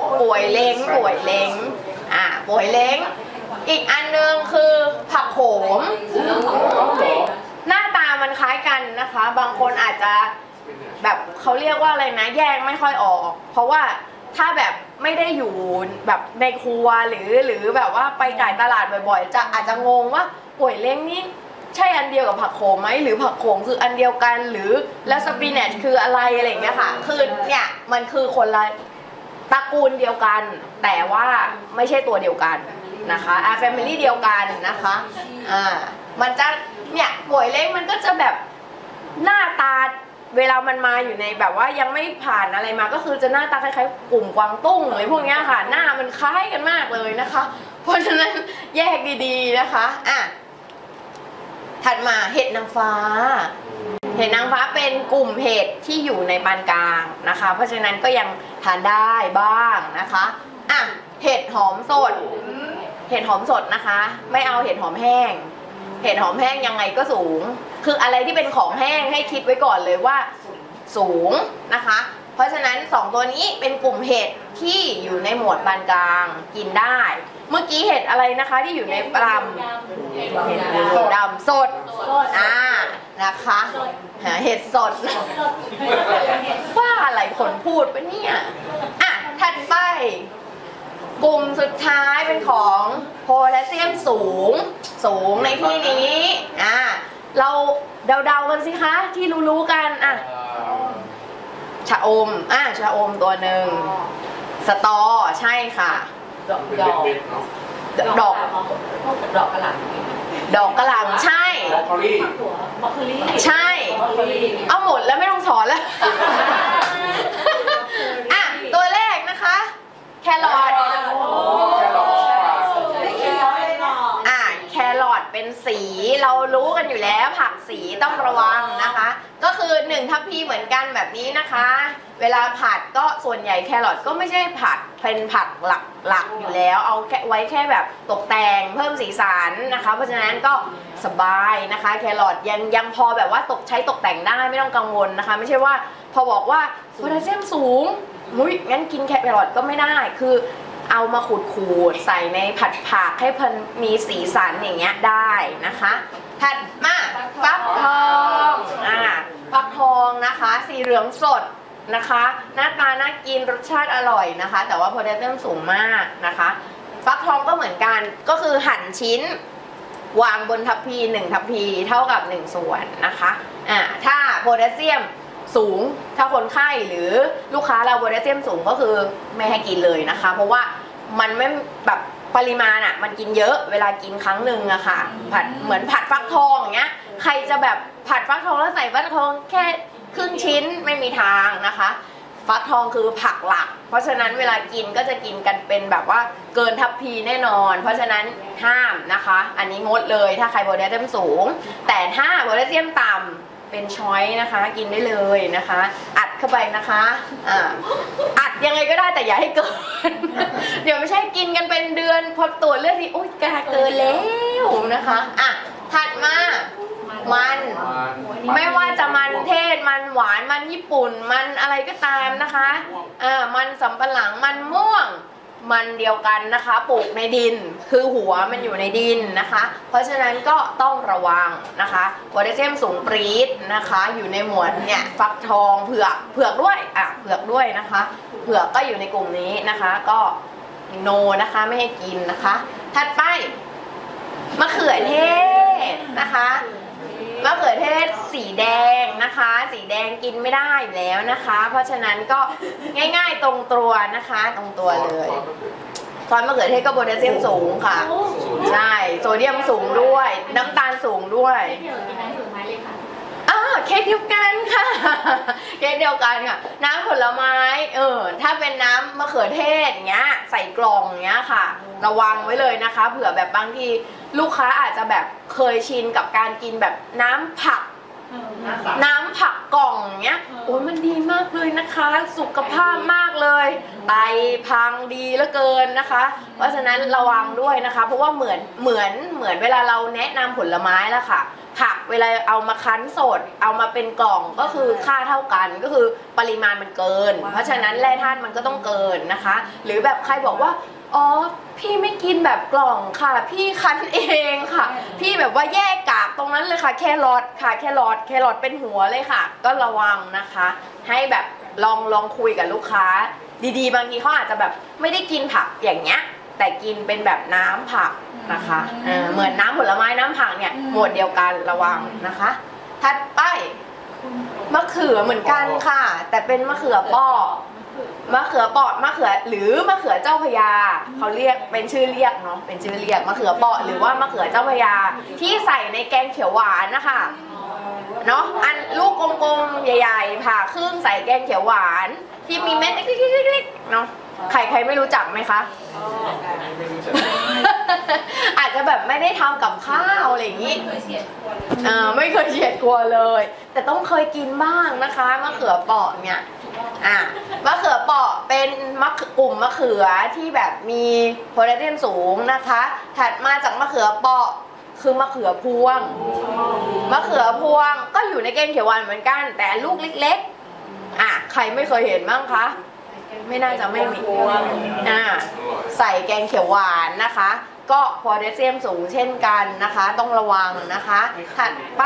อีกอันนึงคือผักโขมหน้าตามันคล้ายกันนะคะบางคนอาจจะแบบเขาเรียกว่าอะไรนะแยกไม่ค่อยออกเพราะว่าถ้าแบบไม่ได้อยู่แบบในครัวหรือแบบว่าไปจ่ายตลาดบ่อยๆอาจจะงงว่าป่วยเล้งนี่ใช่อันเดียวกับผักโขมไหมหรือผักโขมคืออันเดียวกันหรือแล้วสปินัชคืออะไรอย่างเงี้ยค่ะคือเนี่ยมันคือคนละตระกูลเดียวกันแต่ว่าไม่ใช่ตัวเดียวกันนะคะแฟมิลี่เดียวกันนะคะมันจะเนี่ยป่วยเล้งมันก็จะแบบหน้าตาเวลามันมาอยู่ในแบบว่ายังไม่ผ่านอะไรมาก็คือจะหน้าตาคล้ายๆกลุ่มกวางตุ้งอะไรพวกเนี้ยค่ะหน้ามันคล้ายกันมากเลยนะคะ เพราะฉะนั้นแยกดีๆนะคะอ่ะถัดมาเห็ดนางฟ้าเห็ดนางฟ้าเป็นกลุ่มเห็ดที่อยู่ในปานกลางนะคะเพราะฉะนั้นก็ยังทานได้บ้างนะคะอ่ะเห็ดหอมสดเห็ดหอมสดนะคะไม่เอาเห็ดหอมแห้งเห็ดหอมแห้งยังไงก็สูงคืออะไรที่เป็นของแห้งให้คิดไว้ก่อนเลยว่าสูงนะคะเพราะฉะนั้น2ตัวนี้เป็นกลุ่มเห็ดที่อยู่ในหมวดปานกลางกินได้เมื่อกี้เห็ดอะไรนะคะที่อยู่ในปรำดำสดนะคะเห็ดสดว่าอะไรคนพูดปะเนี่ยอ่ะถัดไปกลุ่มสุดท้ายเป็นของโพแทสเซียมสูงในที่นี้เราเดาๆกันสิคะที่รู้ๆกันอ่ะชะอมชะอมตัวหนึ่งสตอใช่ค่ะดอกกระหล่ำดอกกระหล่ำใช่บรอกโคลีใช่เอาหมดแล้วไม่ต้องสอนแล้วอ่ะตัวแรกนะคะแครอทแครอทเป็นสีเรารู้กันอยู่แล้วผักสีต้องระวังนะคะก็คือ1ทัพพีเหมือนกันแบบนี้นะคะเวลาผัดก็ส่วนใหญ่แครอทก็ไม่ใช่ผัดเป็นผักหลักอยู่แล้วเอาไว้แค่แบบตกแต่งเพิ่มสีสันนะคะเพราะฉะนั้นก็สบายนะคะแครอทยังพอแบบว่าใช้ตกแต่งได้ไม่ต้องกังวลนะคะไม่ใช่ว่าพอบอกว่าโพแทสเซียมสูงงั้นกินแครอทก็ไม่ได้คือเอามาขูดใส่ในผัดผักให้มันมีสีสันอย่างเงี้ยได้นะคะถัดมาฟักทองฟักทองนะคะสีเหลืองสดนะคะหน้าตาน่ากินรสชาติอร่อยนะคะแต่ว่าโพแทสเซียมสูงมากนะคะฟักทองก็เหมือนกันก็คือหั่นชิ้นวางบนทัพพี1ทัพพีเท่ากับ1ส่วนนะคะถ้าโพแทสเซียมสูงถ้าคนไข้หรือลูกค้าเราโพแทสเซียมสูงก็คือไม่ให้กินเลยนะคะเพราะว่ามันไม่แบบปริมาณมันกินเยอะเวลากินครั้งหนึ่งอะค่ะเหมือนผัดฟักทองอย่างเงี้ยใครจะแบบผัดฟักทองแล้วใส่ฟักทองแค่ครึ่งชิ้นไม่มีทางนะคะฟักทองคือผักหลักเพราะฉะนั้นเวลากินก็จะกินกันเป็นแบบว่าเกินทัพพีแน่นอนเพราะฉะนั้นห้ามนะคะอันนี้งดเลยถ้าใครโพแทสเซียมสูงแต่ถ้าโพแทสเซียมต่ำเป็นช้อยนะคะกินได้เลยนะคะอัดเข้าไปนะคะอัดยังไงก็ได้แต่อย่าให้เกิน เดี๋ยวไม่ใช่กินกันเป็นเดือนพอตรวจเลือดที่โอ๊ยเกินแล้วนะคะถัดมามันไม่ว่าจะมันเทศมันหวานมันญี่ปุ่นมันอะไรก็ตามนะคะมันสำปะหลังมันม่วงมันเดียวกันนะคะปลูกในดินคือหัวมันอยู่ในดินนะคะเพราะฉะนั้นก็ต้องระวังนะคะโพแทสเซียมสูงปรี๊ดนะคะอยู่ในหมวดเนี่ยฟักทองเผือกด้วยเผือกด้วยนะคะเผือกก็อยู่ในกลุ่มนี้นะคะก็โนนะคะไม่ให้กินนะคะถัดไปมะเขือเทศนะคะมะเขือเทศสีแดงนะคะสีแดงกินไม่ได้อยู่แล้วนะคะเพราะฉะนั้นก็ง่ายๆตรงตัวนะคะตรงตัวเลยซอสมะเขือเทศก็โพแทสเซียมสูงค่ะใช่โซเดียมสูงด้วยน้ำตาลสูงด้วยเคสเดียวกันค่ะเคสเดียวกันค่ะน้ำผลไม้ถ้าเป็นน้ำมะเขือเทศเงี้ยใส่กล่องเงี้ยค่ะระวังไว้เลยนะคะเผื่อแบบบางทีลูกค้าอาจจะแบบเคยชินกับการกินแบบน้ำผักกล่องเงี้ยโอ้ยมันดีมากเลยนะคะสุขภาพมากเลยไตพังดีเหลือเกินนะคะเพราะฉะนั้นระวังด้วยนะคะเพราะว่าเหมือนเวลาเราแนะนำผลไม้แล้วค่ะผักเวลาเอามาคั้นสดเอามาเป็นกล่องก็คือค่าเท่ากันก็คือปริมาณมันเกินเพราะฉะนั้นแร่ธาตุมันก็ต้องเกินนะคะหรือแบบใครบอกว่าพี่ไม่กินแบบกล่องค่ะพี่คั้นเองค่ะพี่แบบว่าแยกกากตรงนั้นเลยค่ะแครอทค่ะแครอทเป็นหัวเลยค่ะก็ระวังนะคะให้แบบลองคุยกับลูกค้าดีๆบางทีเขาอาจจะแบบไม่ได้กินผักอย่างเงี้ยแต่กินเป็นแบบน้ำผักนะคะเหมือนน้ำผลไม้น้ำผักเนี่ยหมวดเดียวกันระวังนะคะถัดไปมะเขือเหมือนกันค่ะแต่เป็นมะเขือเปาะมะเขือเปาะมะเขือหรือมะเขือเจ้าพระยาเขาเรียกเป็นชื่อเรียกเนาะเป็นชื่อเรียกมะเขือเปาะหรือว่ามะเขือเจ้าพระยาที่ใส่ในแกงเขียวหวานนะคะเนาะอันลูกกลมๆใหญ่ๆผ่าครึ่งใส่แกงเขียวหวานที่มีเม็ดเล็กๆๆๆเนาะใครไม่รู้จักไหมคะไม่รู้จักอาจจะแบบไม่ได้ทำกับข้าวอะไรอย่างนี้ไม่เคยเฉียดกลัวเลย แต่ต้องเคยกินบ้างนะคะมะเขือเปราะเนี่ยมะเขือเปราะเป็นกลุ่มมะเขือที่แบบมีโพแทสเซียมสูงนะคะถัดมาจากมะเขือเปราะคือมะเขือพวงมะเขือพวงก็อยู่ในแกงเขียวหวานเหมือนกันแต่ลูกเล็กๆใครไม่เคยเห็นบ้างคะไม่น่าจะไม่มีใส่แกงเขียวหวานนะคะก็โพแทสเซียมสูงเช่นกันนะคะต้องระวังนะคะถัดไป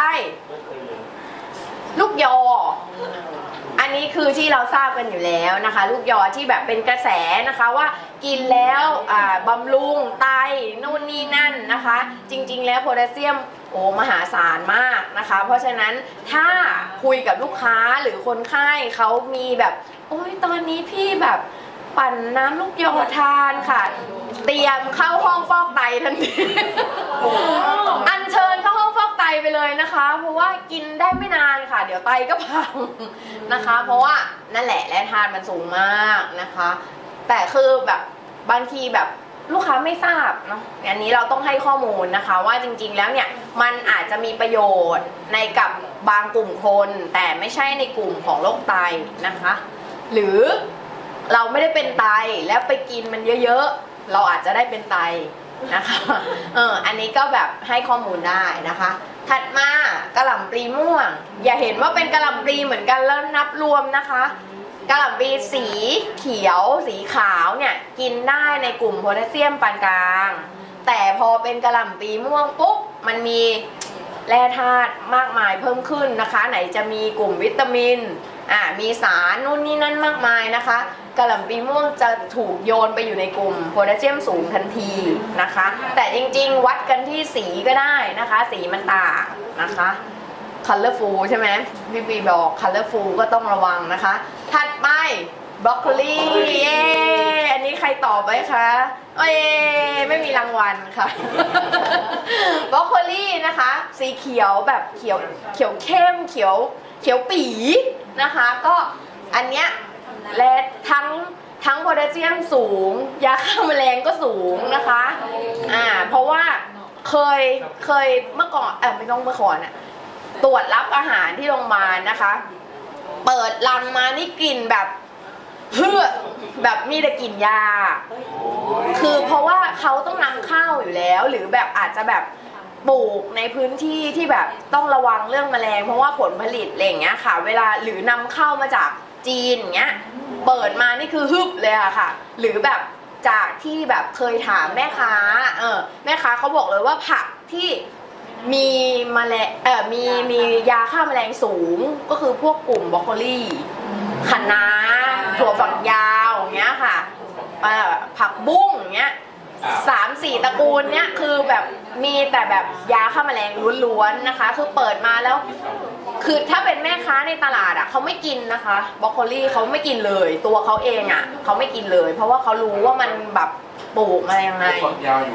ลูกยออันนี้คือที่เราทราบกันอยู่แล้วนะคะลูกยอที่แบบเป็นกระแสนะคะว่ากินแล้วบำรุงไตนู่นนี่นั่นนะคะจริงๆแล้วโพแทสเซียมมหาศาลมากนะคะเพราะฉะนั้นถ้าคุยกับลูกค้าหรือคนไข้เขามีแบบโอ้ยตอนนี้พี่แบบปั่นน้ำลูกยอทานค่ะเตรียมเข้าห้องฟอกไตทันทีอัญเชิญเข้าห้องฟอกไตไปเลยนะคะเพราะว่ากินได้ไม่นานค่ะเดี๋ยวไตก็พังนะคะเพราะว่านั่นแหละแร่ธาตุมันสูงมากนะคะแต่คือแบบบางทีแบบลูกค้าไม่ทราบเนาะอันนี้เราต้องให้ข้อมูลนะคะว่าจริงๆแล้วเนี่ยมันอาจจะมีประโยชน์ในกับบางกลุ่มคนแต่ไม่ใช่ในกลุ่มของโรคไตนะคะหรือเราไม่ได้เป็นไตแล้วไปกินมันเยอะๆเราอาจจะได้เป็นไตนะคะอันนี้ก็แบบให้ข้อมูลได้นะคะถัดมากระหล่ำปลีม่วงอย่าเห็นว่าเป็นกระหล่ำปลีเหมือนกันแล้วนับรวมนะคะกระหล่ำปลีสีเขียวสีขาวเนี่ยกินได้ในกลุ่มโพแทสเซียมปานกลางแต่พอเป็นกระหล่ำปลีม่วงปุ๊บมันมีแร่ธาตุมากมายเพิ่มขึ้นนะคะไหนจะมีกลุ่มวิตามินมีสารนู่นนี่นั่นมากมายนะคะกระหล่ำปลีม่วงจะถูกโยนไปอยู่ในกลุ่มโพแทสเซียมสูงทันทีนะคะแต่จริงๆวัดกันที่สีก็ได้นะคะสีมันต่างนะคะcolorful ใช่ไหมพี่บีบอก colorful ก็ต้องระวังนะคะถัดไปบรอกโคลีอันนี้ใครตอบไหมคะไม่มีรางวัลค่ะบรอกโคลีนะคะสีเขียวแบบเขียวเข้มเขียวปีนะคะก็อันเนี้ยและทั้งโพแทสเซียมสูงยาฆ่าแมลงก็สูงนะคะเพราะว่าเคยเมื่อก่อนไม่ต้องเมื่อก่อนตรวจรับอาหารที่โรงพยาบาลนะคะเปิดลังมานี่กลิ่นแบบแบบมีแต่กลิ่นยาคือเพราะว่าเขาต้องนำเข้าอยู่แล้วหรือแบบอาจจะแบบปลูกในพื้นที่ที่แบบต้องระวังเรื่องแมลงเพราะว่าผลผลิตอะไรอย่างเงี้ยค่ะเวลาหรือนำเข้ามาจากจีนอย่างเงี้ยเปิดมานี่คือฮึบเลยอะค่ะหรือแบบจากที่แบบเคยถามแม่ค้าแม่ค้าเขาบอกเลยว่าผักที่มีแมลงมียาฆ่าแมลงสูงก็คือพวกกลุ่มบรอกโคลีคะน้าถั่วฝักยาวอย่างเงี้ยค่ะผักบุ้งอย่างเงี้ย3-4 ตระกูลเนี้ยคือแบบมีแต่แบบยาฆ่าแมลงล้วนๆนะคะคือเปิดมาแล้วคือถ้าเป็นแม่ค้าในตลาดเขาไม่กินนะคะบรอกโคลีเขาไม่กินเลยตัวเขาเองเขาไม่กินเลยเพราะว่าเขารู้ว่ามันแบบปลูกมายังไงถั่วฝักยาวอยู่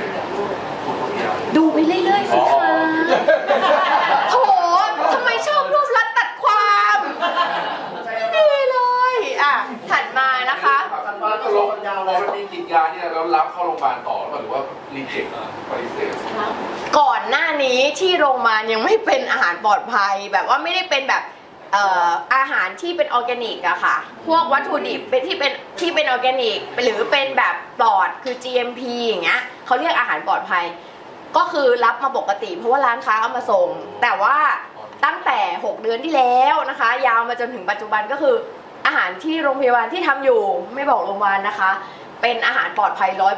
ดูไปเรื่อยๆสิคะโถทำไมชอบรวบรัดตัดความไม่ดีเลยถัดมานะคะพอมันมีกินยาเนี่ยแล้วรับเข้าโรงพยาบาลต่อหรือว่ารีเจ็คปฏิเสธก่อนหน้านี้ที่โรงพยาบาลยังไม่เป็นอาหารปลอดภัยแบบว่าไม่ได้เป็นแบบอาหารที่เป็นออร์แกนิกอะค่ะพวกวัตถุดิบที่เป็นออร์แกนิกหรือเป็นแบบปลอดคือ GMP อย่างเงี้ยเขาเรียกอาหารปลอดภัยก็คือรับมาปกติเพราะว่าร้านค้าเอามาส่งแต่ว่าตั้งแต่6 เดือนที่แล้วนะคะยาวมาจนถึงปัจจุบันก็คืออาหารที่โรงพยาบาลที่ทำอยู่ไม่บอกโรงพยาบาลนะคะเป็นอาหารปลอดภัย 100%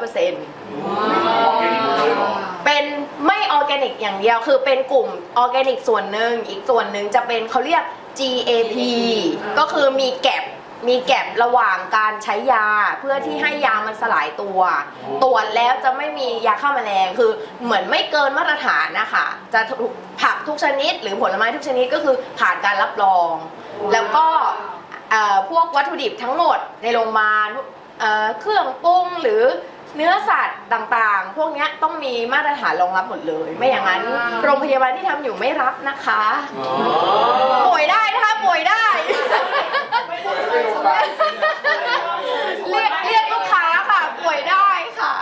เป็นไม่ออร์แกนิกอย่างเดียวคือเป็นกลุ่มออร์แกนิกส่วนหนึ่งอีกส่วนหนึ่งจะเป็นเขาเรียก GAP ก็คือมีแก็บระหว่างการใช้ยาเพื่อที่ให้ยามันสลายตัวตรวจแล้วจะไม่มียาฆ่าแมลงคือเหมือนไม่เกินมาตรฐานนะคะจะผักทุกชนิดหรือผลไม้ทุกชนิดก็คือผ่านการรับรองแล้วก็พวกวัตถุดิบทั้งหมดในโรงพยาบาลเครื่องปรุงหรือเนื้อสัตว์ต่างๆพวกนี้ต้องมีมาตรฐานรองรับหมดเลยไม่อย่างนั้นโรงพยาบาลที่ทำอยู่ไม่รับนะคะป่วยได้นะคะป่วยได้เรียกลูกค้าค่ะป่วยได้ค่ะ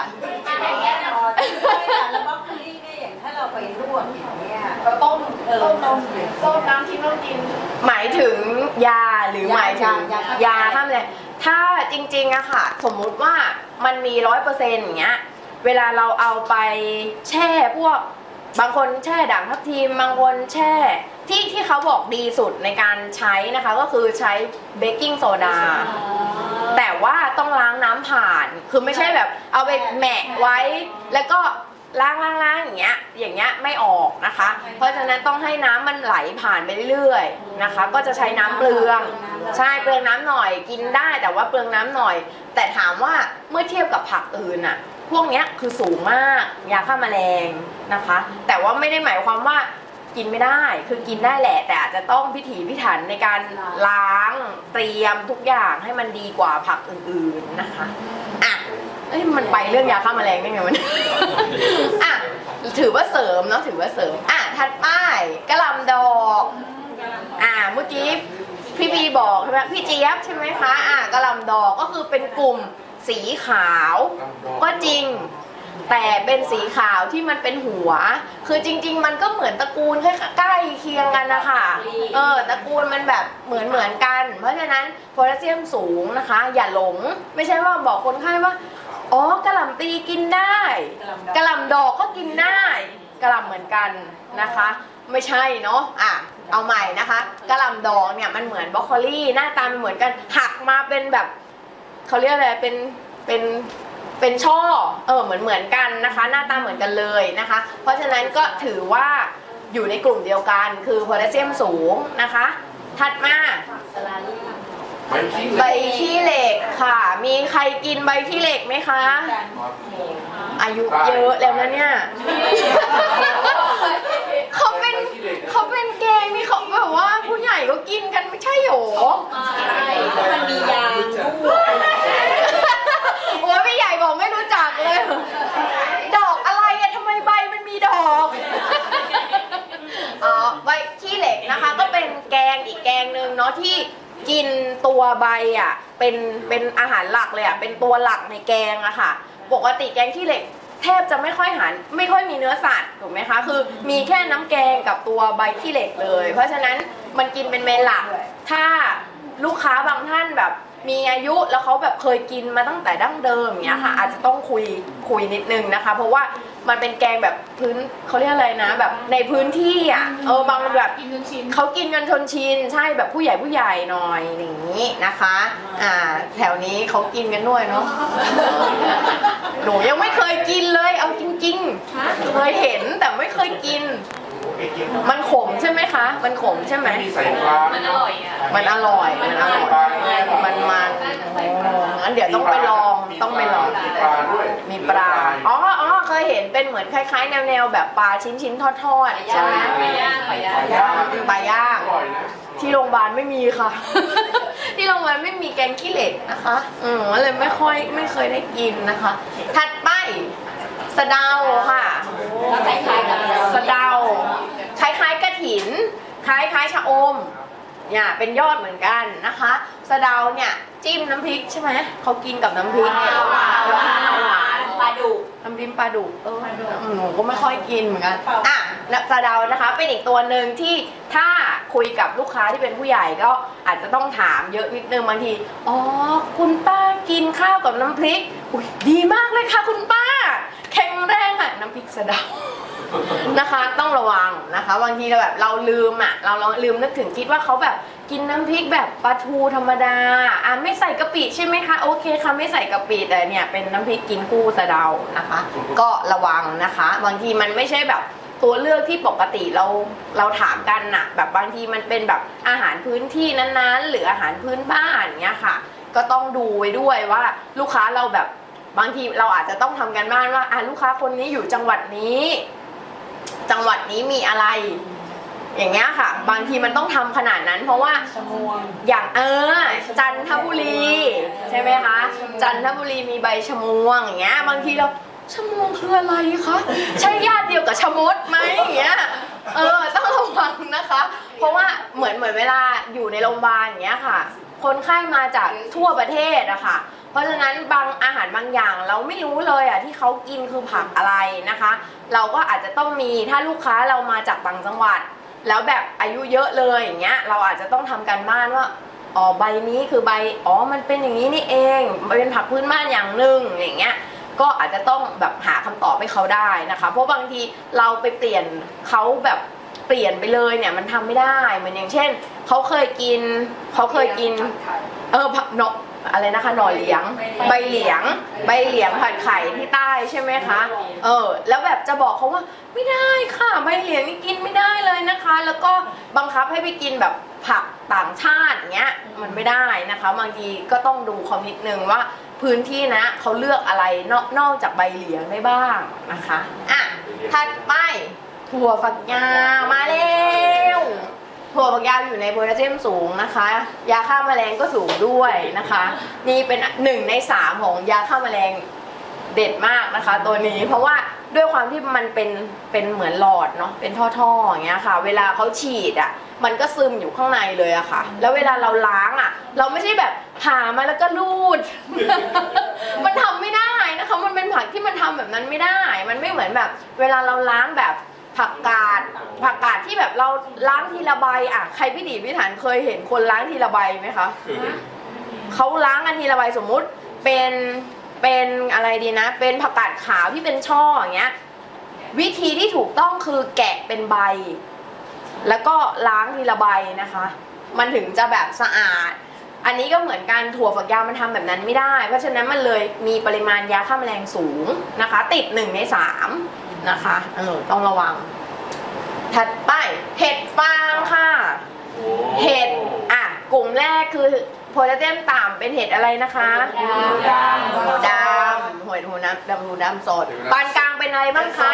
แล้วก็คือนี่อย่างถ้าเราไปลวกอย่างเงี้ยต้มน้ำที่ต้องกินหมายถึงยาหรือหมายถึงยาห้ามเลยถ้าจริงๆอะค่ะสมมุติว่ามันมี100%อย่างเงี้ยเวลาเราเอาไปแช่พวกบางคนแช่ด่างทับทิมบางคนแช่ที่เขาบอกดีสุดในการใช้นะคะก็คือใช้เบกกิ้งโซดาแต่ว่าต้องล้างน้ำผ่านคือไม่ใช่แบบเอาไปแหมะไว้แล้วก็ล้างอย่างเงี้ยไม่ออกนะคะเพราะฉะนั้นต้องให้น้ำมันไหลผ่านไปเรื่อยๆนะคะก็จะใช้น้ำเปลืองใช่เปลืองน้ำหน่อยกินได้แต่ว่าเปลืองน้ำหน่อยแต่ถามว่าเมื่อเทียบกับผักอื่นอะพวกเนี้ยคือสูงมากยาฆ่าแมลงนะคะแต่ว่าไม่ได้หมายความว่ากินไม่ได้คือกินได้แหละแต่อาจจะต้องพิถีพิถันในการล้างเตรียมทุกอย่างให้มันดีกว่าผักอื่นๆนะคะอ่ะมันไปเรื่องยาฆ่าแมลงได้ไงวะอ่ะถือว่าเสริมเนาะถือว่าเสริมอ่ะถัดไปกะหล่ำดอกเมื่อกี้พี่บีบอกใช่ไหมพี่เจี๊ยบใช่ไหมคะกะหล่ำดอกก็คือเป็นกลุ่มสีขาวก็จริงแต่เป็นสีขาวที่มันเป็นหัวคือจริงๆมันก็เหมือนตระกูลใกล้เคียงกันนะคะตระกูลมันแบบเหมือนกันเพราะฉะนั้นโพแทสเซียมสูงนะคะอย่าหลงไม่ใช่ว่าบอกคนไข้ว่าอ๋อกะหล่ำปีกินได้กะหล่ำดอกก็กินได้กะหล่ำเหมือนกันนะคะไม่ใช่เนาะเอาใหม่นะคะกะหล่ำดอกเนี่ยมันเหมือนบรอกโคลีหน้าตามันเหมือนกันหักมาเป็นแบบเขาเรียกอะไรเป็นช่อเหมือนกันนะคะหน้าตาเหมือนกันเลยนะคะเพราะฉะนั้นก็ถือว่าอยู่ในกลุ่มเดียวกันคือโพแทสเซียมสูงนะคะถัดมาใบขี้เหล็กค่ะมีใครกินใบขี้เหล็กไหมคะอายุเยอะแล้วนะเนี่ยเขาเป็นแกงนี่เขาแบบว่าผู้ใหญ่ก็กินกันไม่ใช่หรอมันมียางด้วยโอ้ยพี่ใหญ่บอกไม่รู้จักเลยดอกอะไรอะทำไมใบมันมีดอกใบขี้เหล็กนะคะก็เป็นแกงอีกแกงหนึ่งเนาะที่กินตัวใบอะเป็นอาหารหลักเลยอะเป็นตัวหลักในแกงอะค่ะปกติแกงขี้เหล็กแทบจะไม่ค่อยมีเนื้อสัตว์ถูกไหมคะคือมีแค่น้ำแกงกับตัวใบขี้เหล็กเลยเพราะฉะนั้นมันกินเป็นเมนหลักถ้าลูกค้าบางท่านแบบมีอายุแล้วเขาแบบเคยกินมาตั้งแต่ดั้งเดิมอย่างเงี้ยค่ะอาจจะต้องคุยนิดนึงนะคะเพราะว่ามันเป็นแกงแบบพื้นเขาเรียกอะไรนะแบบในพื้นที่บางแบบเขากินกันชนชินใช่แบบผู้ใหญ่หน่อยอย่างนี้นะคะแถวนี้เขากินกันด้วยเนาะหนูยังไม่เคยกินเลยเอาจริงๆเคยเห็นแต่ไม่เคยกินมันขมใช่ไหมคะมันขมใช่ไหมมีใส่ปลามันอร่อยมันอร่อยงั้นเดี๋ยวต้องไปลองมีปลาด้วยมีปลาเคยเห็นเป็นเหมือนคล้ายๆแนวแบบปลาชิ้นทอดใช่ไหมปลาย่างที่โรงพยาบาลไม่มีค่ะที่โรงพยาบาลไม่มีแกงขี้เหล็กนะคะเลยไม่เคยได้กินนะคะถัดไปสะเดาค่ะสะเดาคล้ายๆกระถินคล้ายๆชะอมเนี่ยเป็นยอดเหมือนกันนะคะสะเดาเนี่ยจิ้มน้ำพริกใช่ไหมเขากินกับน้ำพริกหวานปลาดุกน้ำพริกปลาดุกหนูก็ไม่ค่อยกินเหมือนกันสะเดานะคะเป็นอีกตัวหนึ่งที่ถ้าคุยกับลูกค้าที่เป็นผู้ใหญ่ก็อาจจะต้องถามเยอะนิดนึงบางทีคุณป้ากินข้าวกับน้ำพริกดีมากเลยค่ะคุณป้าแข็งแรงน้ำพริกสะเดานะคะต้องระวังนะคะบางทีเราแบบเราลืมเราลืมนึกถึงคิดว่าเขาแบบกินน้ำพริกแบบปลาทูธรรมดาไม่ใส่กะปิใช่ไหมคะโอเคค่ะไม่ใส่กะปิแต่เนี่ยเป็นน้ำพริกกินกู้สะเดานะคะก็ระวังนะคะบางทีมันไม่ใช่แบบตัวเลือกที่ปกติเราถามกันแบบบางทีมันเป็นแบบอาหารพื้นที่นั้นๆหรืออาหารพื้นบ้านเนี้ยค่ะก็ต้องดูไว้ด้วยว่าลูกค้าเราแบบบางทีเราอาจจะต้องทำกันบ้านว่าลูกค้าคนนี้อยู่จังหวัดนี้มีอะไรอย่างเงี้ยค่ะบางทีมันต้องทำขนาดนั้นเพราะว่าอย่างจันทบุรีใช่ไหมคะจันทบุรีมีใบชะมวงอย่างเงี้ยบางทีเราชะมวงคืออะไรคะใช่ญาติเดียวกับชะมดไหมอย่างเงี้ยต้องระวังนะคะเพราะว่าเหมือนเวลาอยู่ในโรงพยาบาลอย่างเงี้ยค่ะคนไข้มาจากทั่วประเทศอะค่ะเพราะฉะนั้นบางอาหารบางอย่างเราไม่รู้เลยอะที่เขากินคือผักอะไรนะคะเราก็อาจจะต้องมีถ้าลูกค้าเรามาจากต่างจังหวัดแล้วแบบอายุเยอะเลยอย่างเงี้ยเราอาจจะต้องทำการบ้านว่าอ๋อใบนี้คือใบมันเป็นอย่างนี้นี่เองเป็นผักพื้นบ้านอย่างหนึ่งอย่างเงี้ยก็อาจจะต้องแบบหาคำตอบให้เขาได้นะคะเพราะบางทีเราไปเปลี่ยนเขาแบบเปลี่ยนไปเลยเนี่ยมันทำไม่ได้เหมือนอย่างเช่นเขาเคยกินผักเนาะอะไรนะคะหน่อเหลียงใบเหลียงผัดไข่ที่ใต้ใช่ไหมคะแล้วแบบจะบอกเขาว่าไม่ได้ค่ะใบเหลียงนี่กินไม่ได้เลยนะคะแล้วก็บังคับให้ไปกินแบบผักต่างชาติเงี้ยมันไม่ได้นะคะบางทีก็ต้องดูความนิดนึงว่าพื้นที่นะเขาเลือกอะไรนอกจากใบเหลียงได้บ้างนะคะถัดไปถั่วฝักยาวมาแล้วถั่วฝักยาวอยู่ในโพแทสเซียมสูงนะคะยาฆ่าแมลงก็สูงด้วยนะคะนี่เป็น1 ใน 3ของยาฆ่าแมลงเด็ดมากนะคะตัวนี้เพราะว่าด้วยความที่มันเป็นเหมือนหลอดเนาะเป็นท่อๆอย่างเงี้ยค่ะเวลาเขาฉีดมันก็ซึมอยู่ข้างในเลยอะค่ะแล้วเวลาเราล้างเราไม่ใช่แบบผ่ามาแล้วก็รูด มันทำไม่ได้นะคะมันเป็นผักที่มันทำแบบนั้นไม่ได้มันไม่เหมือนแบบเวลาเราล้างแบบผักกาดที่แบบเราล้างทีละใบใครพิถีพิถันเคยเห็นคนล้างทีละใบไหมคะเขาล้างกันทีละใบสมมุติเป็นอะไรดีนะเป็นผักกาดขาวที่เป็นช่ออย่างเงี้ยวิธีที่ถูกต้องคือแกะเป็นใบแล้วก็ล้างทีละใบนะคะมันถึงจะแบบสะอาดอันนี้ก็เหมือนกันถั่วฝักยาวมันทำแบบนั้นไม่ได้เพราะฉะนั้นมันเลยมีปริมาณยาฆ่าแมลงสูงนะคะติด1 ใน 3นะคะต้องระวังถัดไปเห็ดฟางค่ะเห็ดกลุ่มแรกคือโพแทสเซียมต่ำเป็นเห็ดอะไรนะคะหูดำหูดำสดปานกลางเป็นอะไรบ้างคะ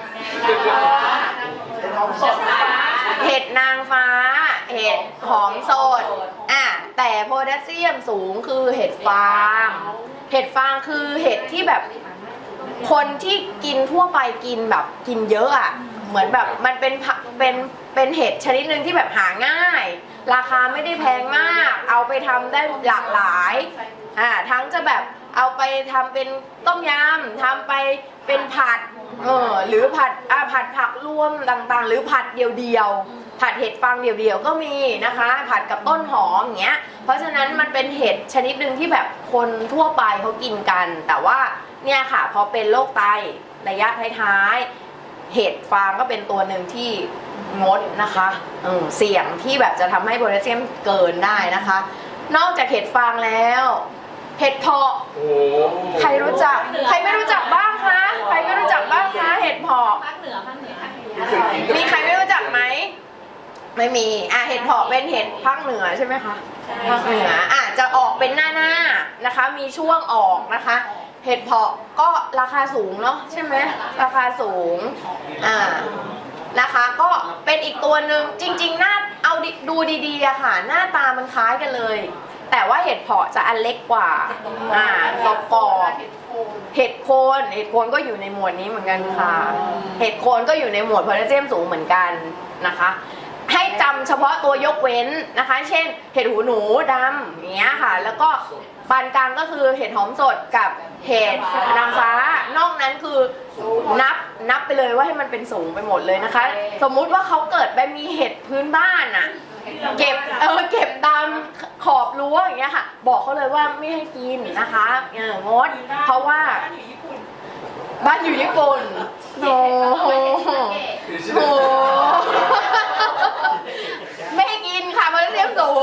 เห็ดนางฟ้าเห็ดหอมสดแต่โพแทสเซียมสูงคือเห็ดฟางคือเห็ดที่แบบคนที่กินทั่วไปกินแบบกินเยอะเหมือนแบบมันเป็นเห็ดชนิดหนึ่งที่แบบหาง่ายราคาไม่ได้แพงมากเอาไปทำได้หลากหลายทั้งจะแบบเอาไปทำเป็นต้มยำทำไปเป็นผัดหรือผัดผักรวมต่างๆหรือผัดเดียวผัดเห็ดฟางเดียวก็มีนะคะผัดกับต้นหอมอย่างเงี้ยเพราะฉะนั้นมันเป็นเห็ดชนิดหนึ่งที่แบบคนทั่วไปเขากินกันแต่ว่าเนี่ยค่ะพอเป็นโรคไตระยะท้ายๆเห็ดฟางก็เป็นตัวหนึ่งที่งดนะคะเสี่ยงที่แบบจะทำให้โพแทสเซียมเกินได้นะคะนอกจากเห็ดฟางแล้วเห็ดเพาะใครรู้จักใครไม่รู้จักบ้างคะใครไม่รู้จักบ้างคะเห็ดเพาะมีใครไม่รู้จักไหมไม่มีเห็ดเพาะเป็นเห็ดภาคเหนือใช่ไหมคะภาคเหนือจะออกเป็นหน้านะคะมีช่วงออกนะคะเห็ดเพาะก็ราคาสูงเนาะใช่ไหมราคาสูงนะคะก็เป็นอีกตัวหนึ่งจริงๆหน้าเอาดูดีๆค่ะหน้าตามันคล้ายกันเลยแต่ว่าเห็ดเพาะจะอันเล็กกว่ากรอบเห็ดโคนก็อยู่ในหมวดนี้เหมือนกันค่ะเห็ดโคนก็อยู่ในหมวดโพแทสเซียมสูงเหมือนกันนะคะให้จำเฉพาะตัวยกเว้นนะคะเช่นเห็ดหูหนูดำอย่างเงี้ยค่ะแล้วก็ปานกลางก็คือเห็ดหอมสดกับเห็ดนางฟ้านอกนั้นคือนับไปเลยว่าให้มันเป็นสูงไปหมดเลยนะคะสมมุติว่าเขาเกิดไปมีเห็ดพื้นบ้านเก็บตามขอบรั้วอย่างเงี้ยค่ะบอกเขาเลยว่าไม่ให้กินนะคะงดเพราะว่าบ้านอยู่ญี่ปุ่นโอ้โหไม่ให้กินค่ะโพแทสเซียมสูง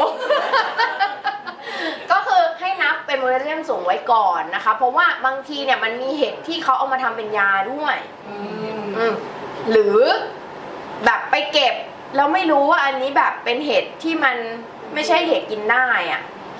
ก็คือให้นับเป็นโพแทสเซียมสูงไว้ก่อนนะคะเพราะว่าบางทีเนี่ยมันมีเห็ดที่เขาเอามาทำเป็นยาด้วยหรือแบบไปเก็บแล้วไม่รู้ว่าอันนี้แบบเป็นเห็ดที่มันไม่ใช่เห็ดกินได้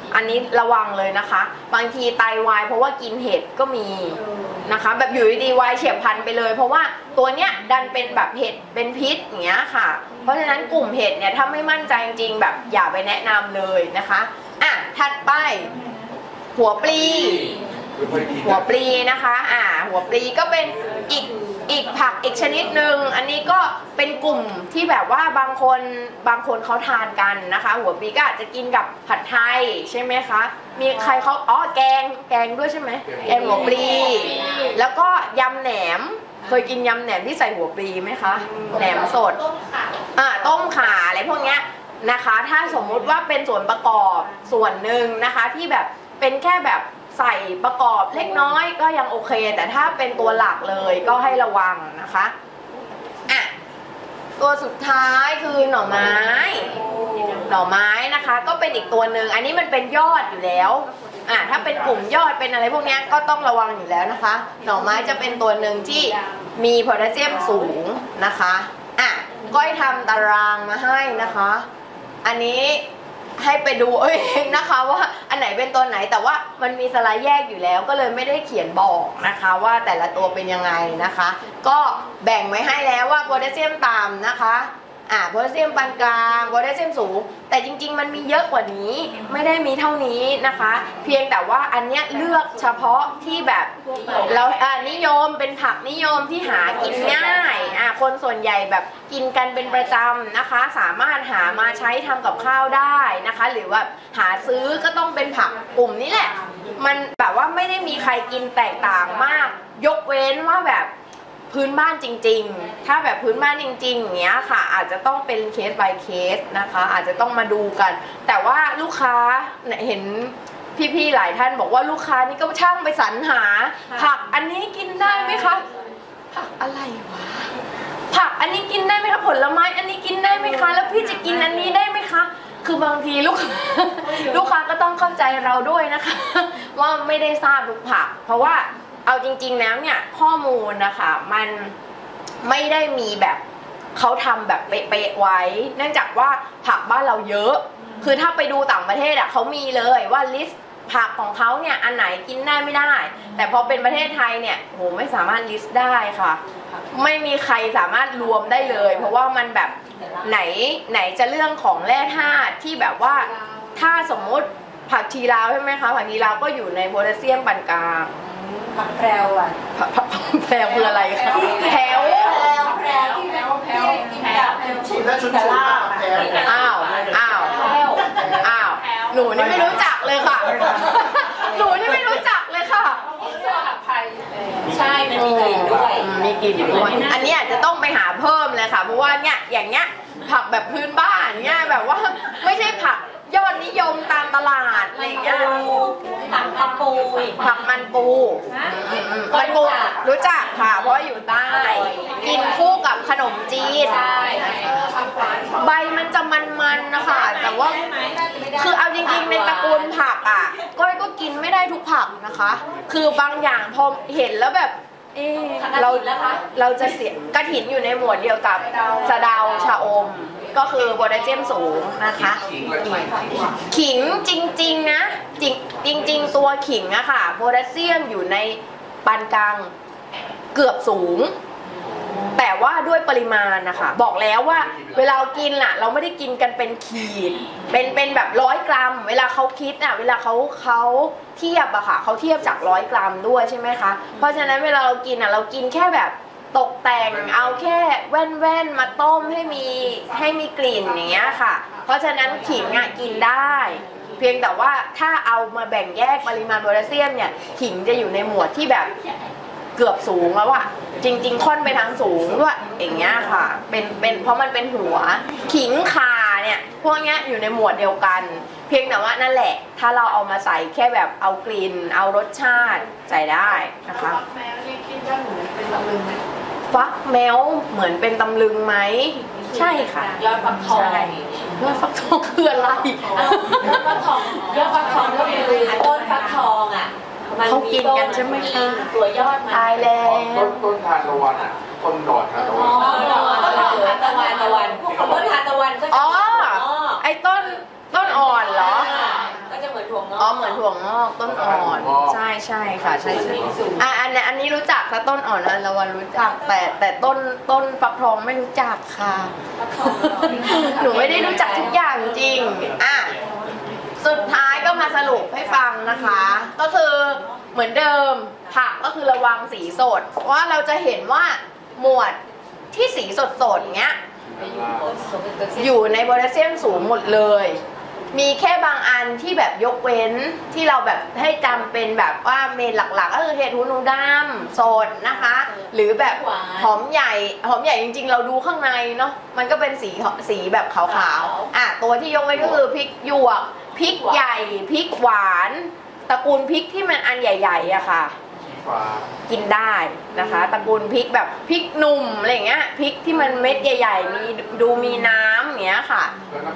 อันนี้ระวังเลยนะคะ บางทีไตวายเพราะว่ากินเห็ดก็มีนะคะ แบบอยู่ดีๆวายเฉียบพลันไปเลย เพราะว่าตัวเนี้ยดันเป็นแบบเห็ดเป็นพิษอย่างเงี้ยค่ะ เพราะฉะนั้นกลุ่มเห็ดเนี่ยถ้าไม่มั่นใจจริงๆแบบอย่าไปแนะนำเลยนะคะอ่ะถัดไปหัวปลีหัวปลีนะคะหัวปลีก็เป็นอีกผักอีกชนิดหนึ่งอันนี้ก็เป็นกลุ่มที่แบบว่าบางคนเขาทานกันนะคะ หัวปลีก็อาจจะกินกับผัดไทยใช่ไหมคะมีใครเขาแกงด้วยใช่ไหมแกงหัวปลีแล้วก็ยำแหนมเคยกินยำแหนมที่ใส่หัวปลีไหมคะแหนมสดต้มข่าอะไรพวกเนี้ยนะคะถ้าสมมุติว่าเป็นส่วนประกอบส่วนหนึ่งนะคะที่แบบเป็นแค่แบบใส่ประกอบเล็กน้อยก็ยังโอเคแต่ถ้าเป็นตัวหลักเลยก็ให้ระวังนะคะอ่ะตัวสุดท้ายคือหน่อไม้นะคะก็เป็นอีกตัวหนึ่งอันนี้มันเป็นยอดอยู่แล้วถ้าเป็นกลุ่มยอดเป็นอะไรพวกนี้ก็ต้องระวังอยู่แล้วนะคะหน่อไม้จะเป็นตัวหนึ่งที่มีโพแทสเซียมสูงนะคะก้อยทำตารางมาให้นะคะอันนี้ให้ไปดูเองนะคะว่าอันไหนเป็นตัวไหนแต่ว่ามันมีสไลด์แยกอยู่แล้วก็เลยไม่ได้เขียนบอกนะคะว่าแต่ละตัวเป็นยังไงนะคะก็แบ่งไว้ให้แล้วว่าโพแทสเซียมต่ำนะคะโพแทสเซียมปานกลางโพแทสเซียมสูงแต่จริงๆมันมีเยอะกว่านี้ไม่ได้มีเท่านี้นะคะเพียงแต่ว่าอันเนี้ยเลือกเฉพาะที่แบบเรานิยมเป็นผักนิยมที่หากินง่ายคนส่วนใหญ่แบบกินกันเป็นประจำนะคะสามารถหามาใช้ทำกับข้าวได้นะคะหรือว่าหาซื้อก็ต้องเป็นผักกลุ่มนี้แหละมันแบบว่าไม่ได้มีใครกินแตกต่างมากยกเว้นว่าแบบพื้นบ้านจริงๆถ้าแบบพื้นบ้านจริงๆอย่างเงี้ยค่ะอาจจะต้องเป็นเคส by เคสนะคะอาจจะต้องมาดูกันแต่ว่าลูกค้าเห็นพี่ๆหลายท่านบอกว่าลูกค้านี่ก็ช่างไปสรรหาผักอันนี้กินได้ไหมคะผักอะไรวะผักอันนี้กินได้ไหมคะผลไม้อันนี้กินได้ไหมคะแล้วพี่จะกินอันนี้ได้ไหมคะคือบางทีลูกค้าก็ต้องเข้าใจเราด้วยนะคะว่าไม่ได้ทราบทุกผักเพราะว่าเอาจริงๆแล้วเนี่ยข้อมูลนะคะมันไม่ได้มีแบบเขาทำแบบเป๊ะๆไว้เนื่องจากว่าผักบ้านเราเยอะคือถ้าไปดูต่างประเทศเขามีเลยว่าลิสต์ผักของเขาเนี่ยอันไหนกินได้ไม่ได้แต่พอเป็นประเทศไทยเนี่ยโหไม่สามารถลิสต์ได้ค่ะไม่มีใครสามารถรวมได้เลยเพราะว่ามันแบบไหนจะเรื่องของแร่ธาตุที่แบบว่าถ้าสมมติผักชีลาวใช่ไหมคะผักชีลาวก็อยู่ในโพแทสเซียมปานกลางผักแพรวแพรวคืออะไรคะแพรวที่กินกับชุดลาบแพรวอ้าวหนูนี่ไม่รู้จักเลยค่ะหนูนี่ไม่รู้จักเลยค่ะใช่มันมีกลิ่นด้วยมีกลิ่นด้วยอันนี้อาจจะต้องไปหาเพิ่มเลยค่ะเพราะว่าเนี่ยอย่างเงี้ยผักแบบพื้นบ้านเนี่ยแบบว่าไม่ใช่ผักยอดนิยมตามตลาดอะไรอย่างเงี้ยผักมันปูมันปูรู้จักค่ะเพราะอยู่ใต้กินคู่กับขนมจีนใบมันจะมันๆนะคะแต่ว่าคือเอาจริงๆในตระกูลผักก้อยก็กินไม่ได้ทุกผักนะคะคือบางอย่างพอเห็นแล้วแบบเราจะเสียกระถินอยู่ในหมวดเดียวกับสะเดาชะอมก็คือโพแทสเซียมสูงนะคะขิงจริงๆนะจริงตัวขิงอะค่ะโพแทสเซียมอยู่ในปานกลางเกือบสูงแต่ว่าด้วยปริมาณนะคะบอกแล้วว่าเวลากินเราไม่ได้กินกันเป็นขีดเป็นแบบ100 กรัมเวลาเขาคิดเวลาเขาเทียบค่ะเขาเทียบจาก100 กรัมด้วยใช่ไหมคะเพราะฉะนั้นเวลาเรากินเรากินแค่แบบตกแต่งเอาแค่แว่นมาต้มให้มีกลิ่นอย่างเงี้ยค่ะเพราะฉะนั้นขิงกินได้เพียงแต่ว่าถ้าเอามาแบ่งแยกปริมาณโพแทสเซียมเนี่ยขิงจะอยู่ในหมวดที่แบบเกือบสูงแล้วจริงๆค่อนไปทางสูงด้วยอย่างเงี้ยค่ะเป็นเพราะมันเป็นหัวขิงข่าเนี่ยพวกเนี้ยอยู่ในหมวดเดียวกันเพียงแต่ว่านั่นแหละถ้าเราเอามาใส่แค่แบบเอากลิ่นเอารสชาติใส่ได้นะคะฟักแมวนี่คิดว่าเหมือนเป็นตำลึงไหมฟักแมวเหมือนเป็นตำลึงไหมใช่ค่ะยอดฟักทองยอดฟักทองคืออะไรยอดฟักทองก็คือต้นฟักทองเขากินกันใช่ไหมคะตัวยอดมันตายแล้วต้นทานตะวันต้นดอกทานตะวันต้นทานตะวันต้นทานตะวันก็ไอ้ต้นอ่อนเหรอก็จะเหมือนถั่วงอกอ๋อเหมือนถั่วงอกต้นอ่อนใช่ใช่ค่ะใช่ใช่อันนี้รู้จักแต่ต้นอ่อนอันละวันรู้จักแต่ต้นฟักทองไม่รู้จักค่ะ หนูไม่ได้รู้จักทุกอย่างจริงสุดท้ายก็มาสรุปให้ฟังนะคะ ก็คือเหมือนเดิมผักก็คือระวังสีสดเพราะว่าเราจะเห็นว่าหมวดที่สีสดๆเงี้ยอยู่ในโพแทสเซียมสูงหมดเลยมีแค่บางอันที่แบบยกเว้นที่เราแบบให้จำเป็นแบบว่าเมนหลักๆก็คือเห็ดหูหนูดำสดนะคะหรือแบบหอมใหญ่จริงๆเราดูข้างในเนาะมันก็เป็นสีแบบขาวๆตัวที่ยกเว้นก็คือพริกหยวกพริกใหญ่พริกหวานตระกูลพริกที่มันอันใหญ่ๆอะค่ะกินได้นะคะตระกูลพริกแบบพริกหนุ่มอะไรเงี้ยพริกที่มันเม็ดใหญ่ๆมีน้ำอย่างเงี้ยค่ะ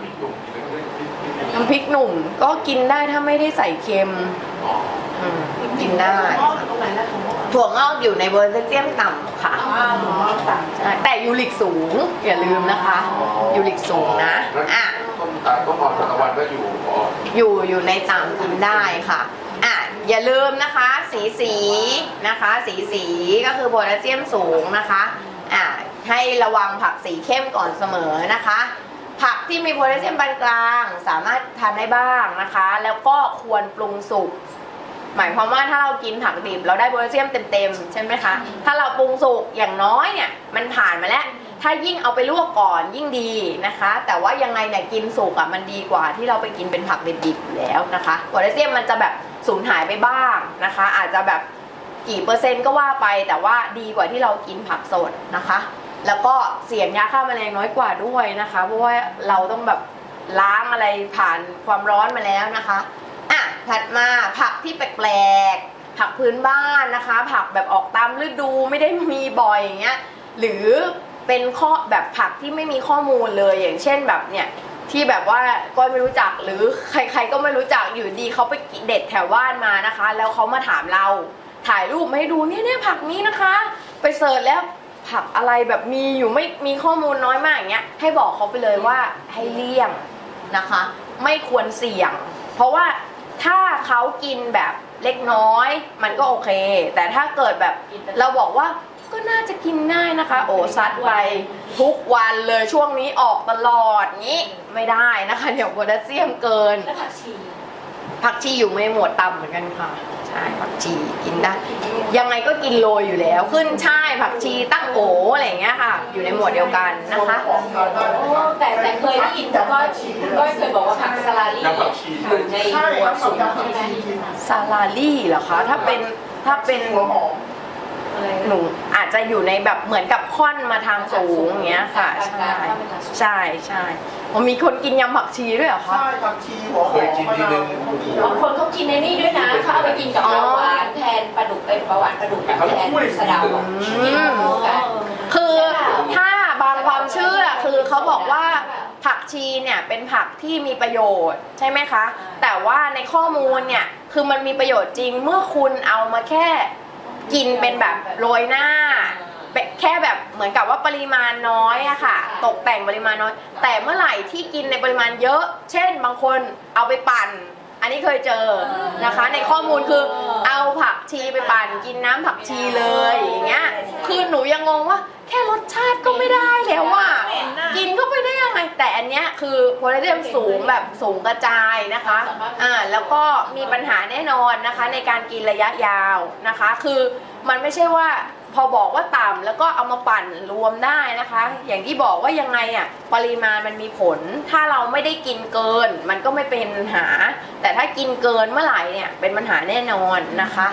น้ำพริกหนุ่มก็กินได้ถ้าไม่ได้ใส่เค็มกินได้ถั่วงอกอยู่ในโพแทสเซียมต่ำค่ะแต่ยูริกสูงอย่าลืมนะคะยูริกสูงนะต้นอ่อนตะวันก็อยู่ในต่ำกินได้ค่ะอย่าลืมนะคะสีนะคะสีก็คือโพแทสเซียมสูงนะคะให้ระวังผักสีเข้มก่อนเสมอนะคะผักที่มีโพแทสเซียมปานกลางสามารถทานได้บ้างนะคะแล้วก็ควรปรุงสุกหมายความว่าถ้าเรากินผักดิบเราได้โพแทสเซียมเต็มๆใช่ไหมคะถ้าเราปรุงสุกอย่างน้อยเนี่ยมันผ่านมาแล้วถ้ายิ่งเอาไปลวกก่อนยิ่งดีนะคะแต่ว่ายังไงเนี่ยกินสุกมันดีกว่าที่เราไปกินเป็นผักดิบๆอยู่แล้วนะคะโพแทสเซียมมันจะแบบสูญหายไปบ้างนะคะอาจจะแบบกี่เปอร์เซ็นต์ก็ว่าไปแต่ว่าดีกว่าที่เรากินผักสดนะคะแล้วก็เสี่ยงยาฆ่าแมลงน้อยกว่าด้วยนะคะเพราะว่าเราต้องแบบล้างอะไรผ่านความร้อนมาแล้วนะคะถัดมาผักที่แปลกๆผักพื้นบ้านนะคะผักแบบออกตามฤดูไม่ได้มีบ่อยอย่างเงี้ยหรือเป็นข้อแบบผักที่ไม่มีข้อมูลเลยอย่างเช่นแบบเนี่ยที่แบบว่าก้อยไม่รู้จักหรือใครๆก็ไม่รู้จักอยู่ดีเขาไปเด็ดแถวบ้านมานะคะแล้วเขามาถามเราถ่ายรูปมาให้ดูเนี่ยผักนี้นะคะไปเสิร์ชแล้วผักอะไรแบบมีอยู่ไม่มีข้อมูลน้อยมากอย่างเงี้ยให้บอกเขาไปเลยว่าให้เลี่ยงนะคะไม่ควรเสี่ยงเพราะว่าถ้าเขากินแบบเล็กน้อยมันก็โอเคแต่ถ้าเกิดแบบเราบอกว่าก็น่าจะกินได้นะคะโอ้ซัดไปทุกวันเลยช่วงนี้ออกตลอดงี้ไม่ได้นะคะเดี๋ยวโพแทสเซียมเกินแล้วผักชีอยู่ในหมวดต่ำเหมือนกันค่ะใช่ผักชีกินได้ยังไงก็กินโรยอยู่แล้วขึ้นช่ายผักชีตั้งโออะไรอย่างเงี้ยค่ะอยู่ในหมวดเดียวกันนะคะแต่เคยได้ยินก็เคยบอกว่าผักสลาลี่อยู่ในหมวดสูงใช่ไหมซาลาลี่เหรอคะถ้าเป็นหนูอาจจะอยู่ในแบบเหมือนกับค่อนมาทางสูงอย่างเงี้ยค่ะใช่ผมมีคนกินยำผักชีด้วยเหรอคะใช่ผักชีหัวหอมเคยกินทีนึงบางคนเขากินในนี่ด้วยนะเขาเอาไปกินกับปลาหวานแทนปลาดุกเป็นปลาหวานปลาดุกแทนสะเดาคือถ้าบางความเชื่อคือเขาบอกว่าผักชีเนี่ยเป็นผักที่มีประโยชน์ใช่ไหมคะแต่ว่าในข้อมูลเนี่ยคือมันมีประโยชน์จริงเมื่อคุณเอามาแค่กินเป็นแบบโรยหน้าแค่แบบเหมือนกับว่าปริมาณน้อยอะค่ะตกแต่งปริมาณน้อยแต่เมื่อไหร่ที่กินในปริมาณเยอะเช่นบางคนเอาไปปั่นอันนี้เคยเจอนะคะในข้อมูลคือเอาผักชีไปปั่นกินน้ำผักชีเลยอย่างเงี้ยคือหนูยังงงว่าแค่รสชาติก็ไม่ได้แล้วว่ากินเข้าไปได้ยังไงแต่อันเนี้ยคือโพแทสเซียมสูงแบบสูงกระจายนะคะแล้วก็มีปัญหาแน่นอนนะคะในการกินระยะยาวนะคะคือมันไม่ใช่ว่าพอบอกว่าต่ำแล้วก็เอามาปั่นรวมได้นะคะอย่างที่บอกว่ายังไงปริมาณมันมีผลถ้าเราไม่ได้กินเกินมันก็ไม่เป็นปัญหาแต่ถ้ากินเกินเมื่อไหร่เนี่ยเป็นปัญหาแน่นอนนะคะ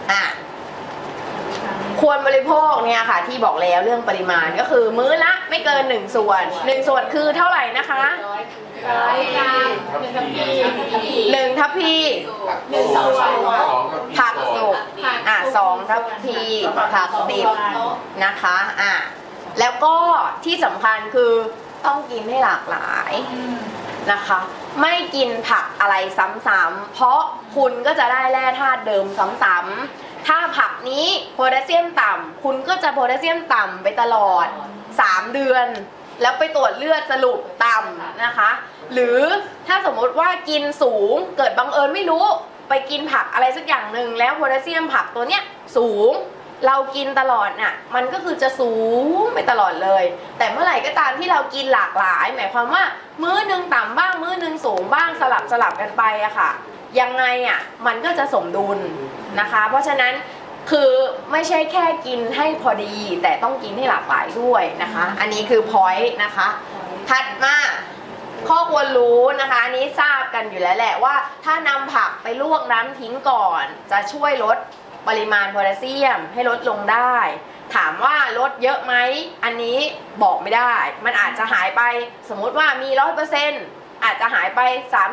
ควรบริโภคเนี่ยค่ะที่บอกแล้วเรื่องปริมาณก็คือมื้อละไม่เกิน1 ส่วน1 ส่วนคือเท่าไหร่นะคะ1 ทัพพีผักสุก2 ทัพพีผักดิบนะคะแล้วก็ที่สำคัญคือต้องกินให้หลากหลายนะคะไม่กินผักอะไรซ้ำๆเพราะคุณก็จะได้แร่ธาตุเดิมซ้ำๆถ้าผักนี้โพแทสเซียมต่ำคุณก็จะโพแทสเซียมต่ำไปตลอด3 เดือนแล้วไปตรวจเลือดสรุปต่ำนะคะหรือถ้าสมมติว่ากินสูงเกิดบังเอิญไม่รู้ไปกินผักอะไรสักอย่างหนึ่งแล้วโพแทสเซียมผักตัวเนี้ยสูงเรากินตลอดน่ะมันก็คือจะสูงไปตลอดเลยแต่เมื่อไหร่ก็ตามที่เรากินหลากหลายหมายความว่ามื้อนึงต่ำบ้างมื้อนึงสูงบ้างสลับกันไปอะค่ะยังไงอะมันก็จะสมดุลนะคะเพราะฉะนั้นคือไม่ใช่แค่กินให้พอดีแต่ต้องกินให้หลากหลายด้วยนะคะอันนี้คือ point นะคะถัดมาข้อควรรู้นะคะอันนี้ทราบกันอยู่แล้วแหละว่าถ้านำผักไปลวกน้ำทิ้งก่อนจะช่วยลดปริมาณโพแทสเซียมให้ลดลงได้ถามว่าลดเยอะไหมอันนี้บอกไม่ได้มันอาจจะหายไปสมมุติว่ามี 100%อาจจะหายไป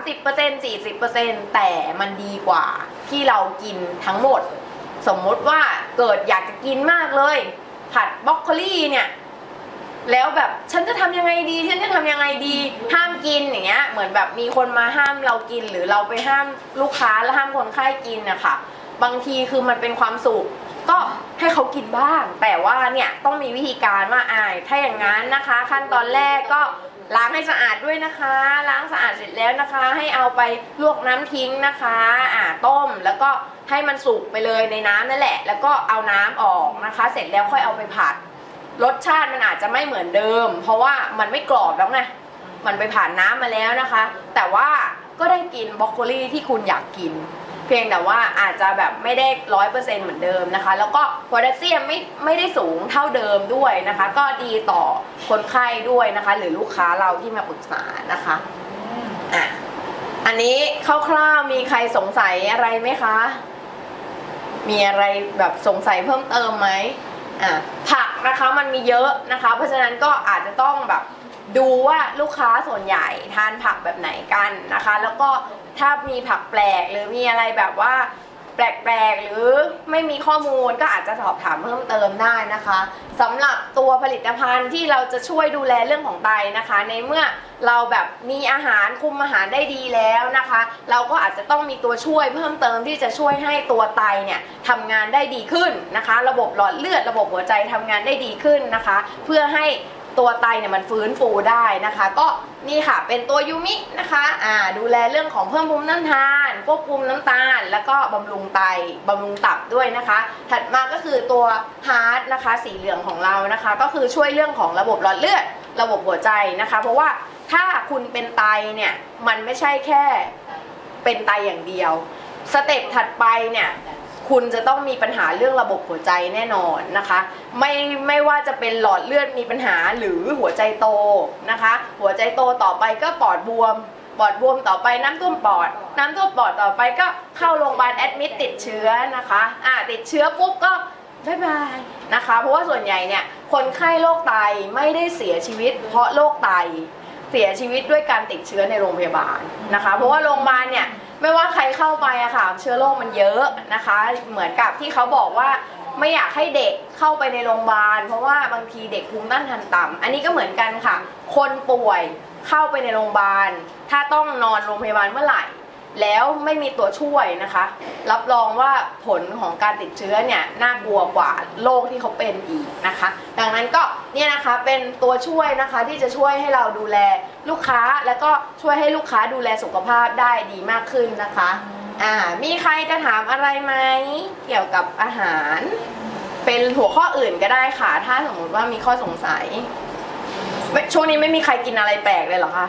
30% 40% แต่มันดีกว่าที่เรากินทั้งหมดสมมุติว่าเกิดอยากจะกินมากเลยผัดบรอกโคลีเนี่ยแล้วแบบฉันจะทำยังไงดีห้ามกินอย่างเงี้ยเหมือนแบบมีคนมาห้ามเรากินหรือเราไปห้ามลูกค้าแล้วห้ามคนไข้กินนะคะบางทีคือมันเป็นความสุขก็ให้เขากินบ้างแต่ว่าเนี่ยต้องมีวิธีการว่าถ้าอย่างนั้นนะคะขั้นตอนแรกก็ล้างให้สะอาดด้วยนะคะล้างสะอาดเสร็จแล้วนะคะให้เอาไปลวกน้ำทิ้งนะคะต้มแล้วก็ให้มันสุกไปเลยในน้ำนั่นแหละแล้วก็เอาน้ำออกนะคะเสร็จแล้วค่อยเอาไปผัดรสชาติมันอาจจะไม่เหมือนเดิมเพราะว่ามันไม่กรอบแล้วไงมันไปผ่านน้ำมาแล้วนะคะแต่ว่าก็ได้กินบรอกโคลีที่คุณอยากกินเพียงแต่ว่าอาจจะแบบไม่ได้ 100% เหมือนเดิมนะคะแล้วก็โพแทสเซียมไม่ได้สูงเท่าเดิมด้วยนะคะก็ดีต่อคนไข้ด้วยนะคะหรือลูกค้าเราที่มาปรึกษานะคะอันนี้คร่าวๆมีใครสงสัยอะไรไหมคะมีอะไรแบบสงสัยเพิ่มเติมไหมผักนะคะมันมีเยอะนะคะเพราะฉะนั้นก็อาจจะต้องแบบดูว่าลูกค้าส่วนใหญ่ทานผักแบบไหนกันนะคะแล้วก็ถ้ามีผักแปลกหรือมีอะไรแบบว่าแปลกๆหรือไม่มีข้อมูลก็อาจจะสอบถามเพิ่มเติมได้นะคะสำหรับตัวผลิตภัณฑ์ที่เราจะช่วยดูแลเรื่องของไตนะคะในเมื่อเราแบบมีอาหารคุมอาหารได้ดีแล้วนะคะเราก็อาจจะต้องมีตัวช่วยเพิ่มเติมที่จะช่วยให้ตัวไตเนี่ยทำงานได้ดีขึ้นนะคะระบบหลอดเลือดระบบหัวใจทำงานได้ดีขึ้นนะคะเพื่อให้ตัวไตเนี่ยมันฟื้นฟูได้นะคะก็นี่ค่ะเป็นตัวยูมินะคะดูแลเรื่องของเพิ่มภูมิต้านทานควบคุมน้ำตาลแล้วก็บำรุงไตบำรุงตับด้วยนะคะถัดมาก็คือตัวฮาร์ทนะคะสีเหลืองของเรานะคะก็คือช่วยเรื่องของระบบหลอดเลือดระบบหัวใจนะคะเพราะว่าถ้าคุณเป็นไตเนี่ยมันไม่ใช่แค่เป็นไตอย่างเดียวสเต็ปถัดไปเนี่ยคุณจะต้องมีปัญหาเรื่องระบบหัวใจแน่นอนนะคะไม่ว่าจะเป็นหลอดเลือดมีปัญหาหรือหัวใจโตนะคะหัวใจโตต่อไปก็ปอดบวมต่อไปน้ำท่วมปอดต่อไปก็เข้าโรงพยาบาลแอดมิดติดเชื้อนะคะติดเชื้อปุ๊บก็บ๊ายบายนะคะเพราะว่าส่วนใหญ่เนี่ยคนไข้โรคไตไม่ได้เสียชีวิตเพราะโรคไตเสียชีวิตด้วยการติดเชื้อในโรงพยาบาลนะคะเพราะว่าโรงพยาบาลเนี่ยไม่ว่าใครเข้าไปอะค่ะเชื้อโรคมันเยอะนะคะเหมือนกับที่เขาบอกว่าไม่อยากให้เด็กเข้าไปในโรงพยาบาลเพราะว่าบางทีเด็กภูมิต้านทานต่ำอันนี้ก็เหมือนกันค่ะคนป่วยเข้าไปในโรงพยาบาลถ้าต้องนอนโรงพยาบาลเมื่อไหร่แล้วไม่มีตัวช่วยนะคะรับรองว่าผลของการติดเชื้อเนี่ยน่ากลัวกว่าโรคที่เขาเป็นอีกนะคะดังนั้นก็เนี่ยนะคะเป็นตัวช่วยนะคะที่จะช่วยให้เราดูแลลูกค้าแล้วก็ช่วยให้ลูกค้าดูแลสุขภาพได้ดีมากขึ้นนะคะมีใครจะถามอะไรไหมเกี่ยวกับอาหารเป็นหัวข้ออื่นก็ได้ค่ะถ้าสมมติว่ามีข้อสงสัยช่วงนี้ไม่มีใครกินอะไรแปลกเลยเหรอคะ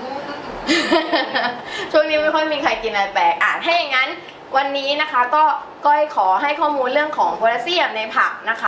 ช่วงนี้ไม่ค่อยมีใครกินอะไรแปลกถ้าอย่างนั้นวันนี้นะคะก็ขอให้ข้อมูลเรื่องของโพแทสเซียมในผักนะคะ